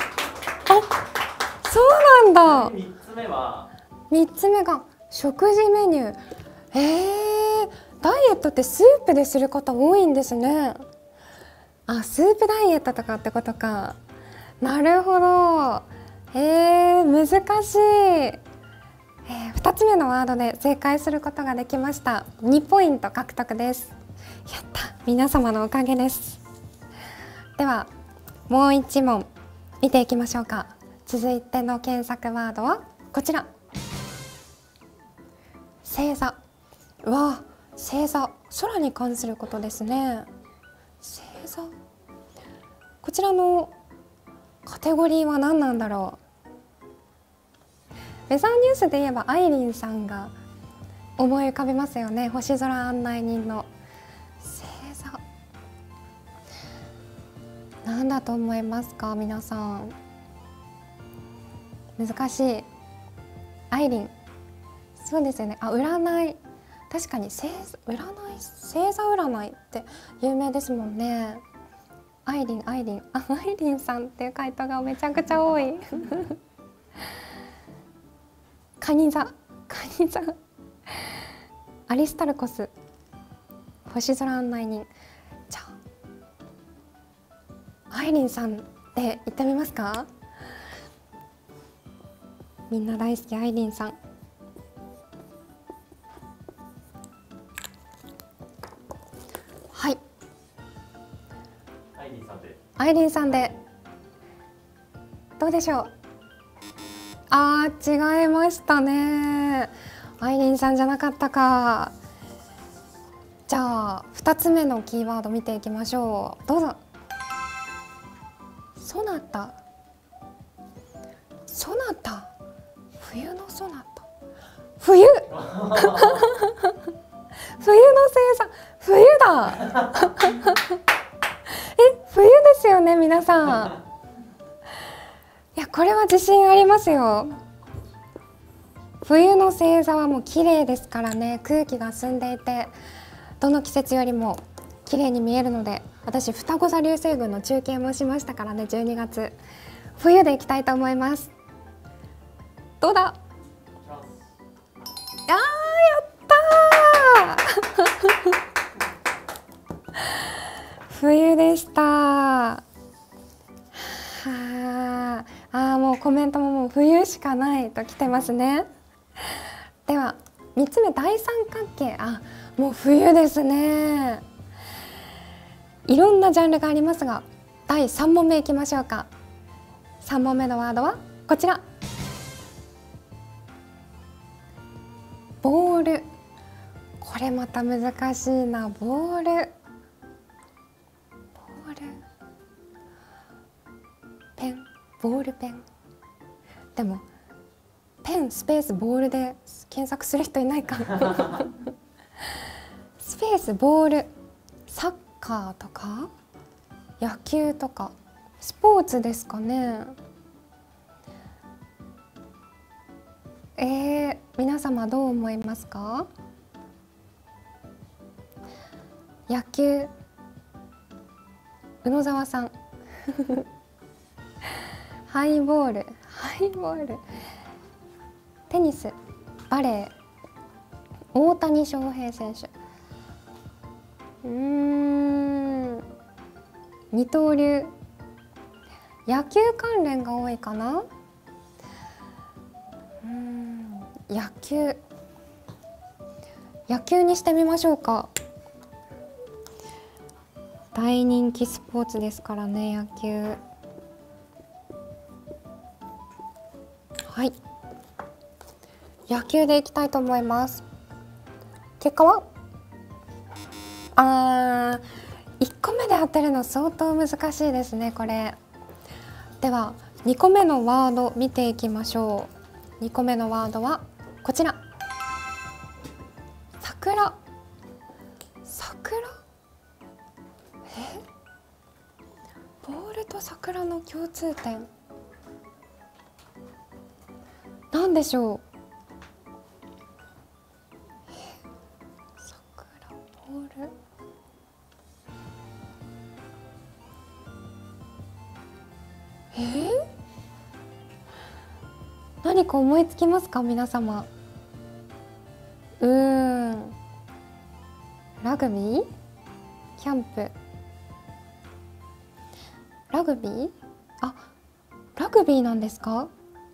そうなんだ。 三つ目は。 三つ目が食事メニュー。えー、ダイエットってスープでする方多いんですね。あ、スープダイエットとかってことか。なるほど。えー、難しい。えー、ふたつめのワードで正解することができました。にポイント獲得です。やった、皆様のおかげです。ではもういち問見ていきましょうか。続いての検索ワードはこちら。 星座。うわ、星座、空に関することですね。星座、こちらのカテゴリーは何なんだろう。ウェザーニュースで言えばアイリンさんが思い浮かびますよね。星空案内人の星座、何だと思いますか皆さん。難しい。アイリン、そうですよね。あ、占い、確かに星占い、星座占いって有名ですもんね。アイリン、アイリン、あ、アイリンさんっていう回答がめちゃくちゃ多い。カニ座、カニ座、アリスタルコス、星空案内人。じゃあアイリンさんで言ってみますか。みんな大好きアイリンさん。はい、 アイリンさんで。 アイリンさんでどうでしょう。あー、違いましたね。アイリンさんじゃなかったか。じゃあふたつめのキーワード見ていきましょう。どうぞ。ソナタ、ソナタ、冬のソナタ、冬。冬の星座、冬だ。え、冬ですよね皆さん。いや、これは自信ありますよ。冬の星座はもう綺麗ですからね。空気が澄んでいてどの季節よりも綺麗に見えるので、私双子座流星群の中継もしましたからね。じゅうにがつ、冬でいきたいと思います。どうだ。あー、やったー。冬でした。はあ、あー、もうコメントももう冬しかないと来てますね。ではみっつめ、大三角形。あ、もう冬ですね。いろんなジャンルがありますが、だいさん問目いきましょうか。さん問目のワードはこちら。ボール。これまた難しいな。ボール、ボール、ペン、ボールペン。でもペンスペースボールで検索する人いないかな。スペースボール、サッカーとか野球とかスポーツですかね。えー、皆様どう思いますか。野球、宇野沢さん。ハイボール、ハイボール、テニス、バレー、大谷翔平選手。うーん、二刀流、野球関連が多いかな。うーん、野球、野球にしてみましょうか。大人気スポーツですからね、野球。はい、野球でいきたいと思います。結果はあー、いっこめで当てるの相当難しいですねこれ。ではにこめのワード見ていきましょう。にこめのワードはこちら。桜、桜、え、ボールと桜の共通点なんでしょう。桜、ボール、えー、何か思いつきますか皆様。うーん、ラグビー、キャンプ、ラグビー、あ、ラグビーなんですか。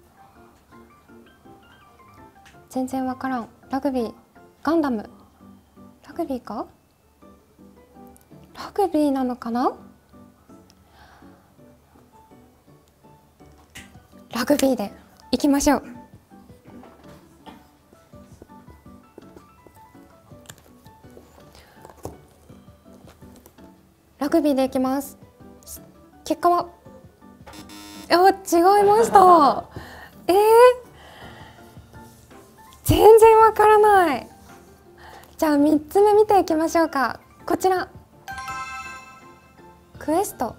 全然わからん。ラグビー、ガンダム、ラグビーか、ラグビーなのかな。ラグビーでいきましょう。 ラグビーでいきます。結果は、いや違いました。えー、全然わからない。じゃあみっつめ見ていきましょうか。こちらクエスト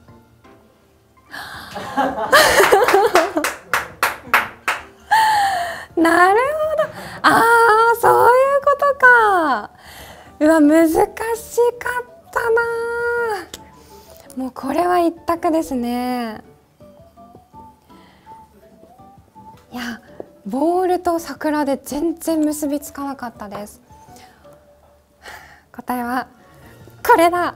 なるほど、ああそういうことか。うわ難しかったな。もうこれは一択ですね。いやボールと桜で全然結びつかなかったです。答えはこれだ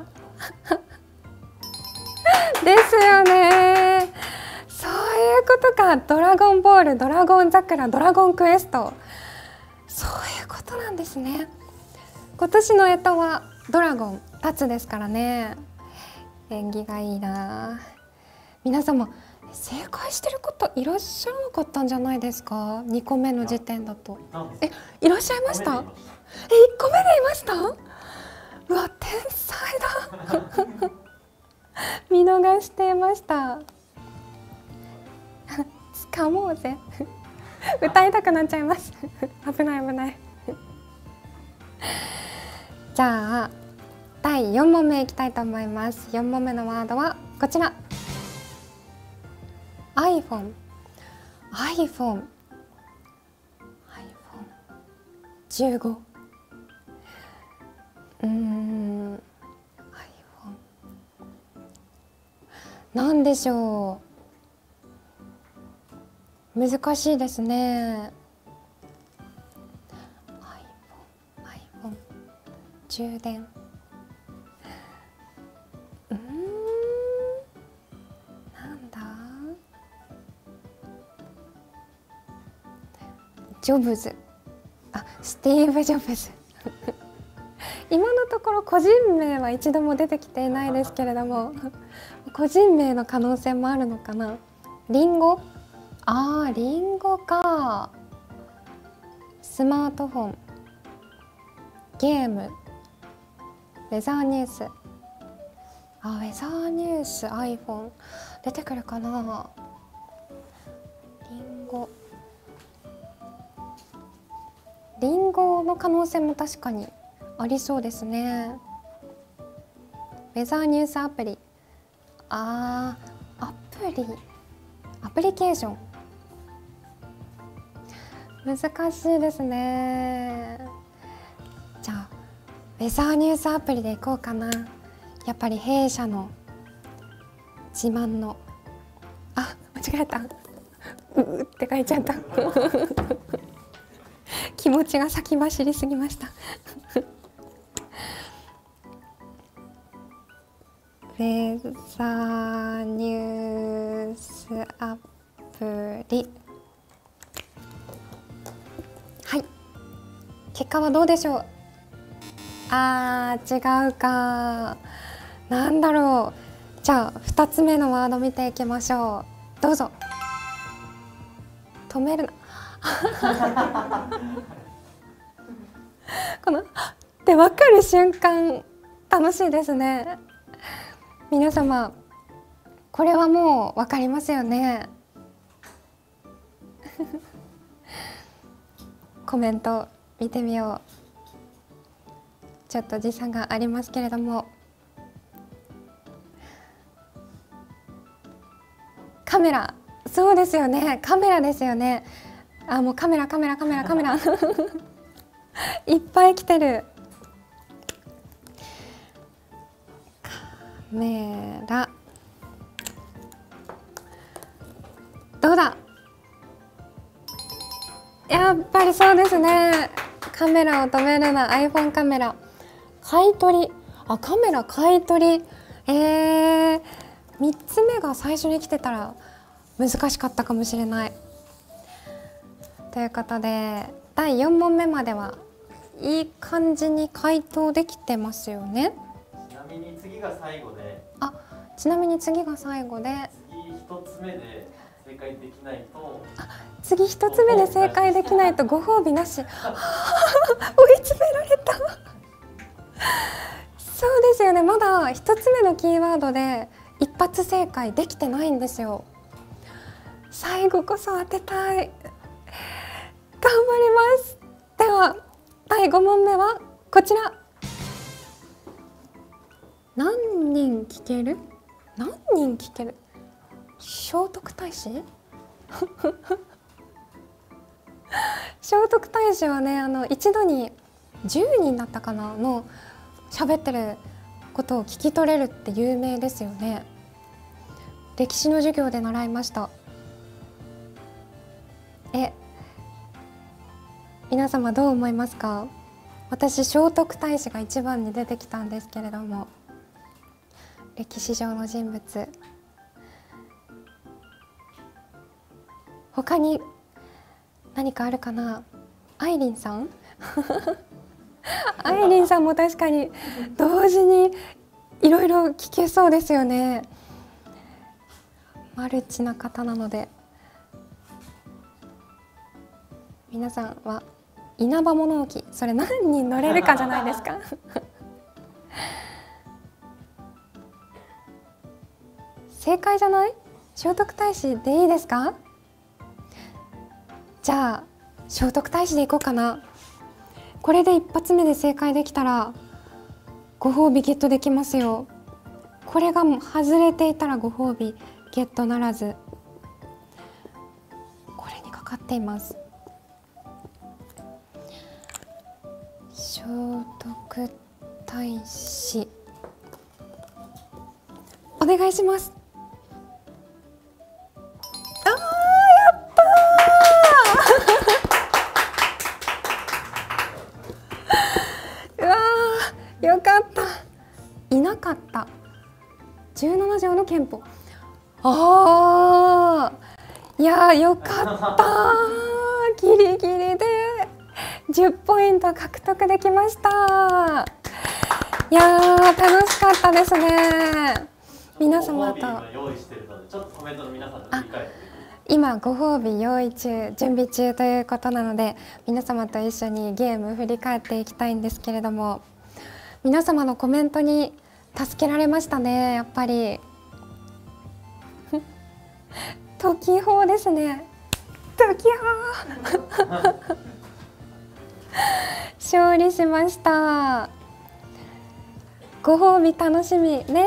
ですよね。そういうことか。ドラゴンボール、ドラゴン桜、ドラゴンクエスト、そういうことなんですね。今年の干支はドラゴン立つですからね。縁起がいいな。皆様正解してる方いらっしゃらなかったんじゃないですか。にこめの時点だと。え、いらっしゃいました。え、いっこめでいました。うわ天才だ見逃していました掴もうぜ歌いたくなっちゃいます危ない危ないじゃあだいよん問目いきたいと思います。よん問目のワードはこちら iPhone iPhone じゅうご。うーん iPhone なんでしょう。難しいですね。 iPhone iPhone 充電、うーんなんだ。ジョブズ、あ、スティーブ・ジョブズ今のところ個人名は一度も出てきていないですけれども個人名の可能性もあるのかな。リンゴ、あーリンゴか。スマートフォン、ゲーム、ウェザーニュース、あウェザーニュース iPhone 出てくるかな。リンゴリンゴの可能性も確かにありそうですね。ウェザーニュースアプリ、あーアプリアプリケーション、難しいですね。じゃあウェザーニュースアプリでいこうかな。やっぱり弊社の自慢の、あ間違えたううって書いちゃった気持ちが先走りすぎましたウェザーニュースアプリ、はい、結果はどうでしょう。あー違うか。なんだろう。じゃあふたつめのワード見ていきましょう。どうぞ。止めるなこのって分かる瞬間楽しいですね。皆様これはもう分かりますよねコメント見てみよう。ちょっと時差がありますけれども、カメラ、そうですよね、カメラですよね。あもうカメラカメラカメラカメラいっぱい来てる。カメラどうだ。やっぱりそうですね。カメラを止めるな iPhone カメラ。買い取り、あカメラ買い取り、えー、みっつめが最初に来てたら難しかったかもしれない。ということでだいよん問目まではいい感じに回答できてますよね。 ちなみに次が最後で、 あちなみに次が最後で次ひとつめで正解できないと、 次ひとつめで正解できないとご褒美なし追い詰められたそうですよね。まだ一つ目のキーワードで一発正解できてないんですよ。最後こそ当てたい。頑張ります。ではだいご問目はこちら。何人聞ける？何人聞ける？聖徳太子？聖徳太子はね、あの一度にじゅうにんだったかなの喋ってることを聞き取れるって有名ですよね。歴史の授業で習いました。え、皆様どう思いますか？私聖徳太子が一番に出てきたんですけれども、歴史上の人物、他に何かあるかな？アイリンさんアイリンさんも確かに同時にいろいろ聞けそうですよね。マルチな方なので。皆さんは稲葉物置、それ何人乗れるかじゃないですか正解じゃない？聖徳太子でいいですか？じゃあ聖徳太子でいこうかな。これで一発目で正解できたらご褒美ゲットできますよ。これが外れていたらご褒美ゲットならず。これにかかっています。聖徳太子、お願いします。あー、やったーうわー、よかった。いなかった。じゅうなな条の憲法。あー、いやー、よかったー。ギリギリでじゅっポイント獲得できました。いやー、楽しかったですね。皆様と今ご褒美用意中、準備中ということなので、皆様と一緒にゲーム振り返っていきたいんですけれども、皆様のコメントに助けられましたね。やっぱり時報ですね。時報勝利しました。ご褒美楽しみね。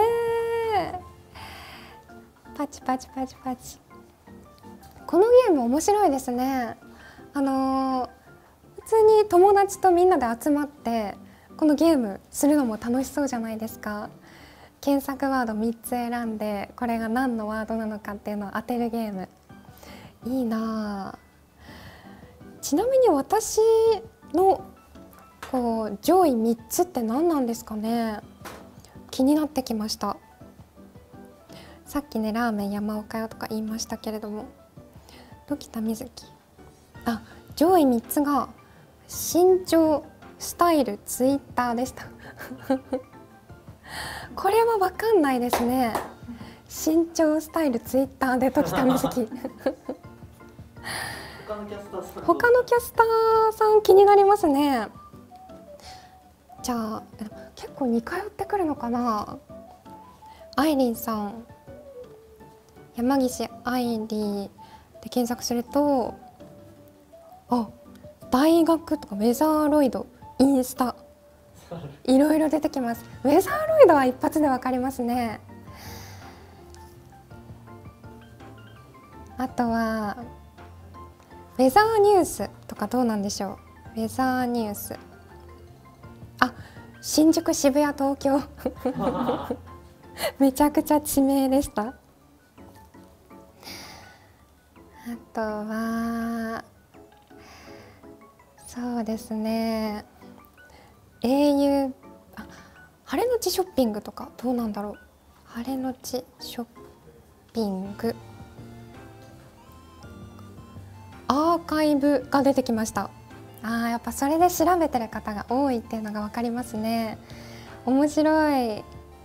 パチパチパチパチ。このゲーム面白いですね。あのー、普通に友達とみんなで集まってこのゲームするのも楽しそうじゃないですか。検索ワードみっつ選んで、これが何のワードなのかっていうのを当てるゲーム、いいなあ。ちなみに私のこう上位みっつって何なんですかね。気になってきました。さっきね、ラーメン山岡屋とか言いましたけれども、時田瑞希、あ、上位みっつが身長、スタイル、ツイッターでしたこれは分かんないですね。身長、スタイル、ツイッターで時田瑞希他のキャスターさん、 他のキャスターさん気になりますね。じゃあ結構似通ってくるのかな。アイリンさん、山岸愛理で検索すると、あ、大学とかウェザーロイド、インスタ、いろいろ出てきます。ウェザーロイドは一発でわかりますね。あとはウェザーニュースとかどうなんでしょう。ウェザーニュース、あ、新宿、渋谷、東京めちゃくちゃ地名でした。あとはそうですね、au、あ、晴れのちショッピングとかどうなんだろう。晴れのちショッピング、アーカイブが出てきました。あー、やっぱそれで調べてる方が多いっていうのが分かりますね。面白い。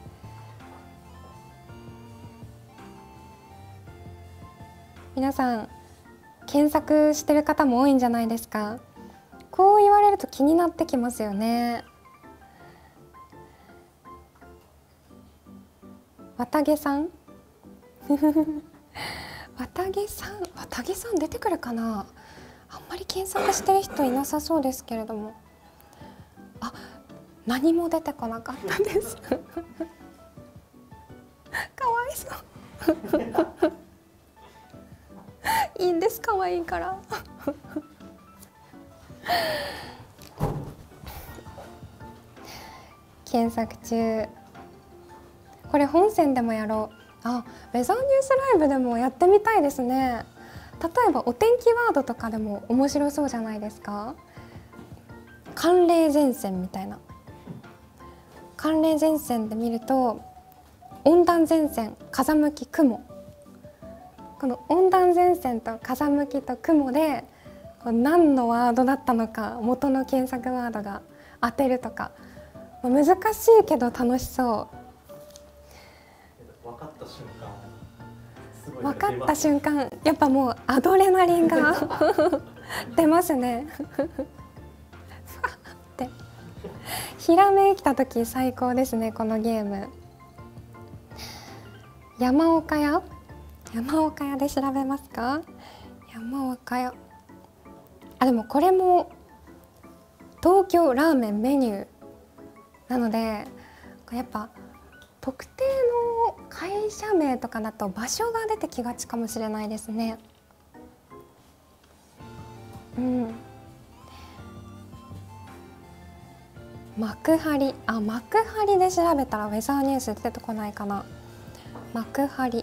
皆さん検索してる方も多いんじゃないですか。こう言われると気になってきますよね。 綿毛さん綿毛さん綿毛さん出てくるかな。あんまり検索してる人いなさそうですけれども、あ、何も出てこなかったですかわいそういいんです、可愛いから検索中。これ本線でもやろう。あ、ウェザーニュースライブでもやってみたいですね。例えばお天気ワードとかでも面白そうじゃないですか。寒冷前線みたいな。寒冷前線で見ると温暖前線、風向き、雲。この温暖前線と風向きと雲で何のワードだったのか元の検索ワードが当てるとか、難しいけど楽しそう。 分かった瞬間すごい分かった瞬間やっぱもうアドレナリンが出ますねってひらめきた時最高ですね、このゲーム。山岡屋山岡屋で調べますか。山岡屋、あ、でもこれも東京ラーメンメニューなので、やっぱ特定の会社名とかだと場所が出てきがちかもしれないですね。うん。幕張、あ、幕張で調べたらウェザーニュース出てこないかな。幕張、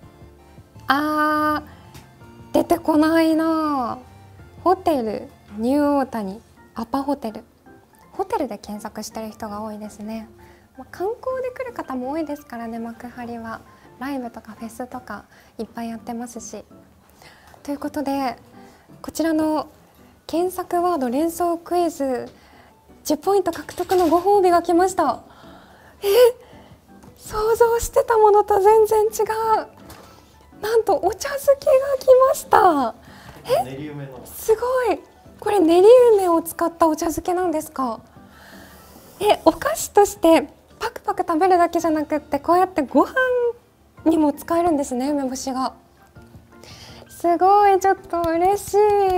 あー、出てこないな。ホテルニューオータニ、アパホテル、ホテルで検索してる人が多いですね。観光で来る方も多いですからね、幕張は。ライブとかフェスとかいっぱいやってますし。ということでこちらの検索ワード連想クイズじゅっポイント獲得のご褒美が来ました。え、想像してたものと全然違う。なんとお茶漬けが来ました。え、 練り梅のすごい。これ練り梅を使ったお茶漬けなんですか。え、お菓子としてパクパク食べるだけじゃなくって、こうやってご飯にも使えるんですね、梅干しが。すごい、ちょっと嬉しい。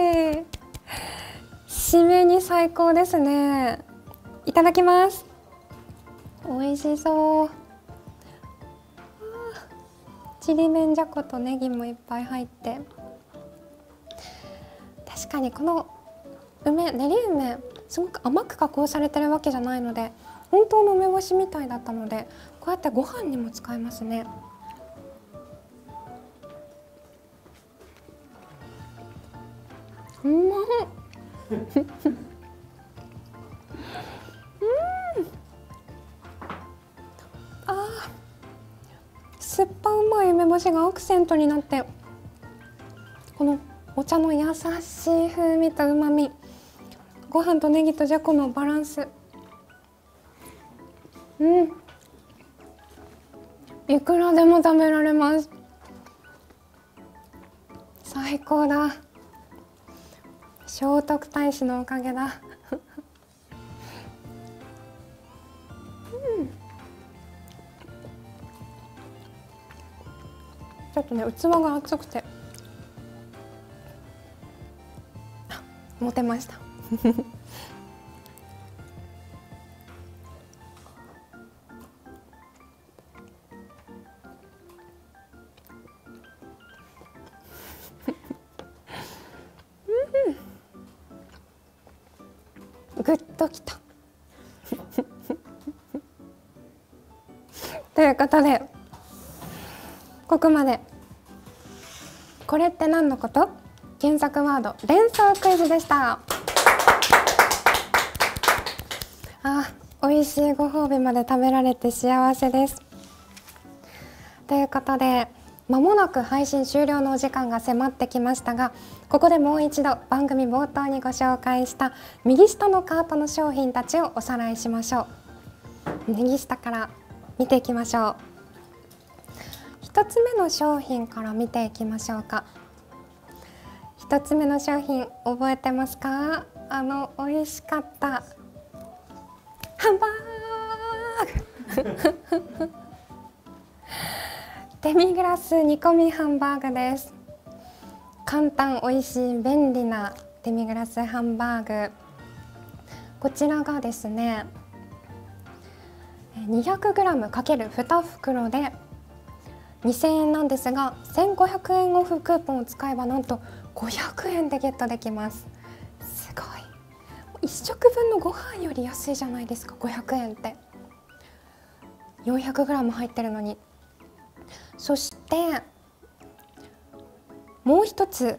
締めに最高ですね。いただきます。美味しそう。ちりめんじゃことネギもいっぱい入って、確かにこの梅、練り梅すごく甘く加工されてるわけじゃないので、本当の梅干しみたいだったので、こうやってご飯にも使えますね。うまっうんあー、酸っぱうまい梅干しがアクセントになって、このお茶の優しい風味とうまみ、ご飯とネギとじゃこのバランス、うん、いくらでも食べられます。最高だ。聖徳太子のおかげだうん、ちょっとね、器が熱くて持てましたグッときたということで、ここまでこれって何のこと？検索ワード連想クイズでした。あ、美味しいご褒美まで食べられて幸せです。ということで、まもなく配信終了のお時間が迫ってきましたが、ここでもう一度番組冒頭にご紹介した右下のカートの商品たちをおさらいしましょう。右下から見ていきましょう。ひとつめの商品から見ていきましょうか。ひとつめの商品覚えてますか？あの美味しかったハンバーグデミグラス煮込みハンバーグです。簡単美味しい便利なデミグラスハンバーグ、こちらがですね にひゃくグラムかけるに袋でにせんえんなんですが、せんごひゃくえんオフクーポンを使えばなんとごひゃくえんでゲットできます。すごい、いっ食分のご飯より安いじゃないですか。ごひゃくえんってよんひゃくグラム入ってるのに。そしてもう一つ、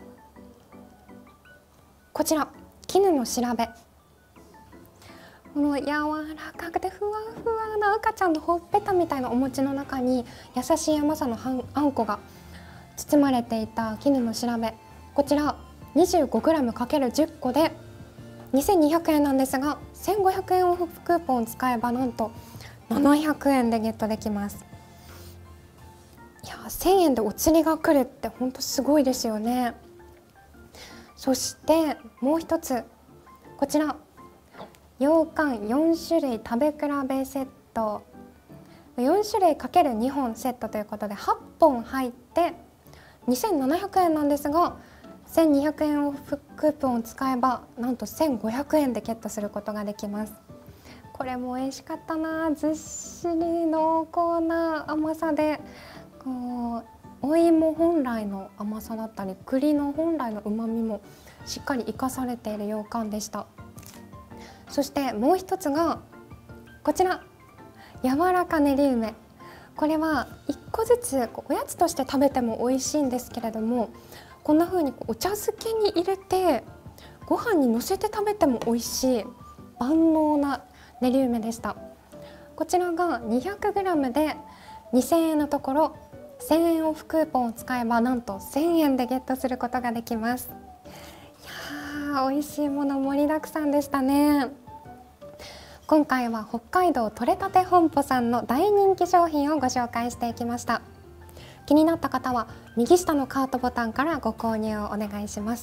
こちら絹の調べ、この柔らかくてふわふわな赤ちゃんのほっぺたみたいなお餅の中に優しい甘さのあんこが包まれていた絹の調べ、こちら にじゅうごグラムかけるじゅっこでにせんにひゃくえんなんですが、せんごひゃくえんオフクーポンを使えばなんとななひゃくえんでゲットできます。いや、せんえんでお釣りが来るって本当すごいですよね。そしてもう一つ、こちら羊羹よん種類食べ比べセット、よん種類かけるにほんセットということではっぽん入ってにせんななひゃくえんなんですが、せんにひゃくえんオフクーポンを使えばなんとせんごひゃくえんでゲットすることができます。これも美味しかったな。ずっしり濃厚な甘さで、こうお芋本来の甘さだったり栗の本来のうまみもしっかり生かされている羊羹でした。そしてもう一つがこちら、柔らか練り梅。これはいっこずつおやつとして食べても美味しいんですけれども、こんな風にお茶漬けに入れてご飯にのせて食べても美味しい万能な練り梅でした。こちらが にひゃくグラム でにせんえんのところせんえんオフクーポンを使えばなんとせんえんでゲットすることができます。いやー、美味しいもの盛りだくさんでしたね。今回は北海道とれたて本舗さんの大人気商品をご紹介していきました。気になった方は右下のカートボタンからご購入をお願いします。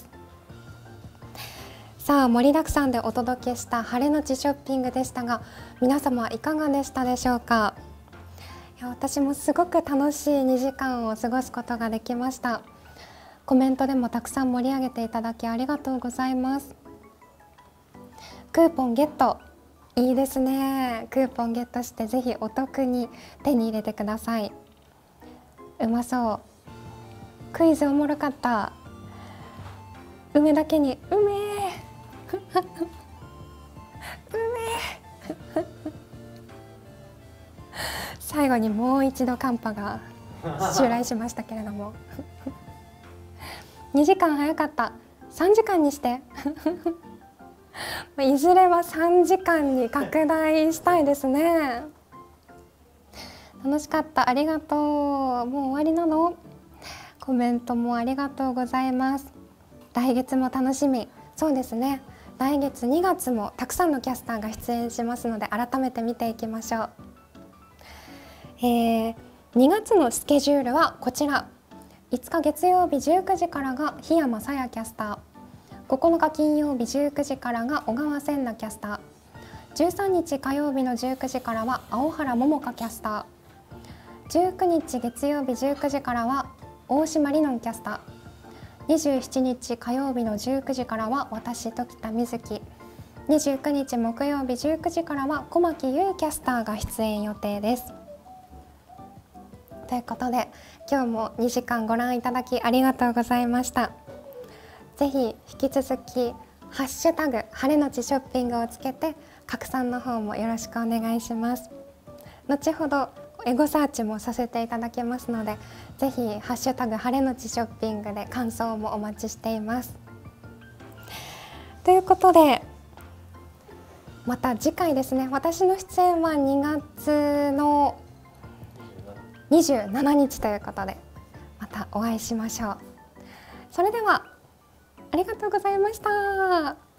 さあ、盛りだくさんでお届けした晴れのちショッピングでしたが、皆様いかがでしたでしょうか。いや、私もすごく楽しいにじかんを過ごすことができました。コメントでもたくさん盛り上げていただきありがとうございます。クーポンゲットいいですね。クーポンゲットしてぜひお得に手に入れてください。うまそう。クイズおもろかった。梅だけにうめえうめえ最後にもう一度寒波が襲来しましたけれどもにじかん早かった。さんじかんにしていずれはさんじかんに拡大したいですね。楽しかった。ありがとう。もう終わりなの？コメントもありがとうございます。来月も楽しみ。そうですね。来月にがつもたくさんのキャスターが出演しますので、改めて見ていきましょう。えー、にがつのスケジュールはこちら。いつか月曜日じゅうくじからが檜山さやキャスター、ここのか金曜日じゅうくじからが小川千奈キャスター、じゅうさんにち火曜日のじゅうくじからは青原桃香キャスター、じゅうくにち月曜日じゅうくじからは大島里乃キャスター、にじゅうしちにち火曜日のじゅうくじからは私時田瑞希、にじゅうくにち木曜日じゅうくじからは小牧優キャスターが出演予定です。ということで今日もにじかんご覧いただきありがとうございました。ぜひ引き続きハッシュタグ晴れのちショッピングをつけて拡散の方もよろしくお願いします。後ほどエゴサーチもさせていただきますので、ぜひハッシュタグ晴れのちショッピングで感想もお待ちしています。ということでまた次回ですね。私の出演はにがつのにじゅうしちにちということでまたお会いしましょう。それではありがとうございました。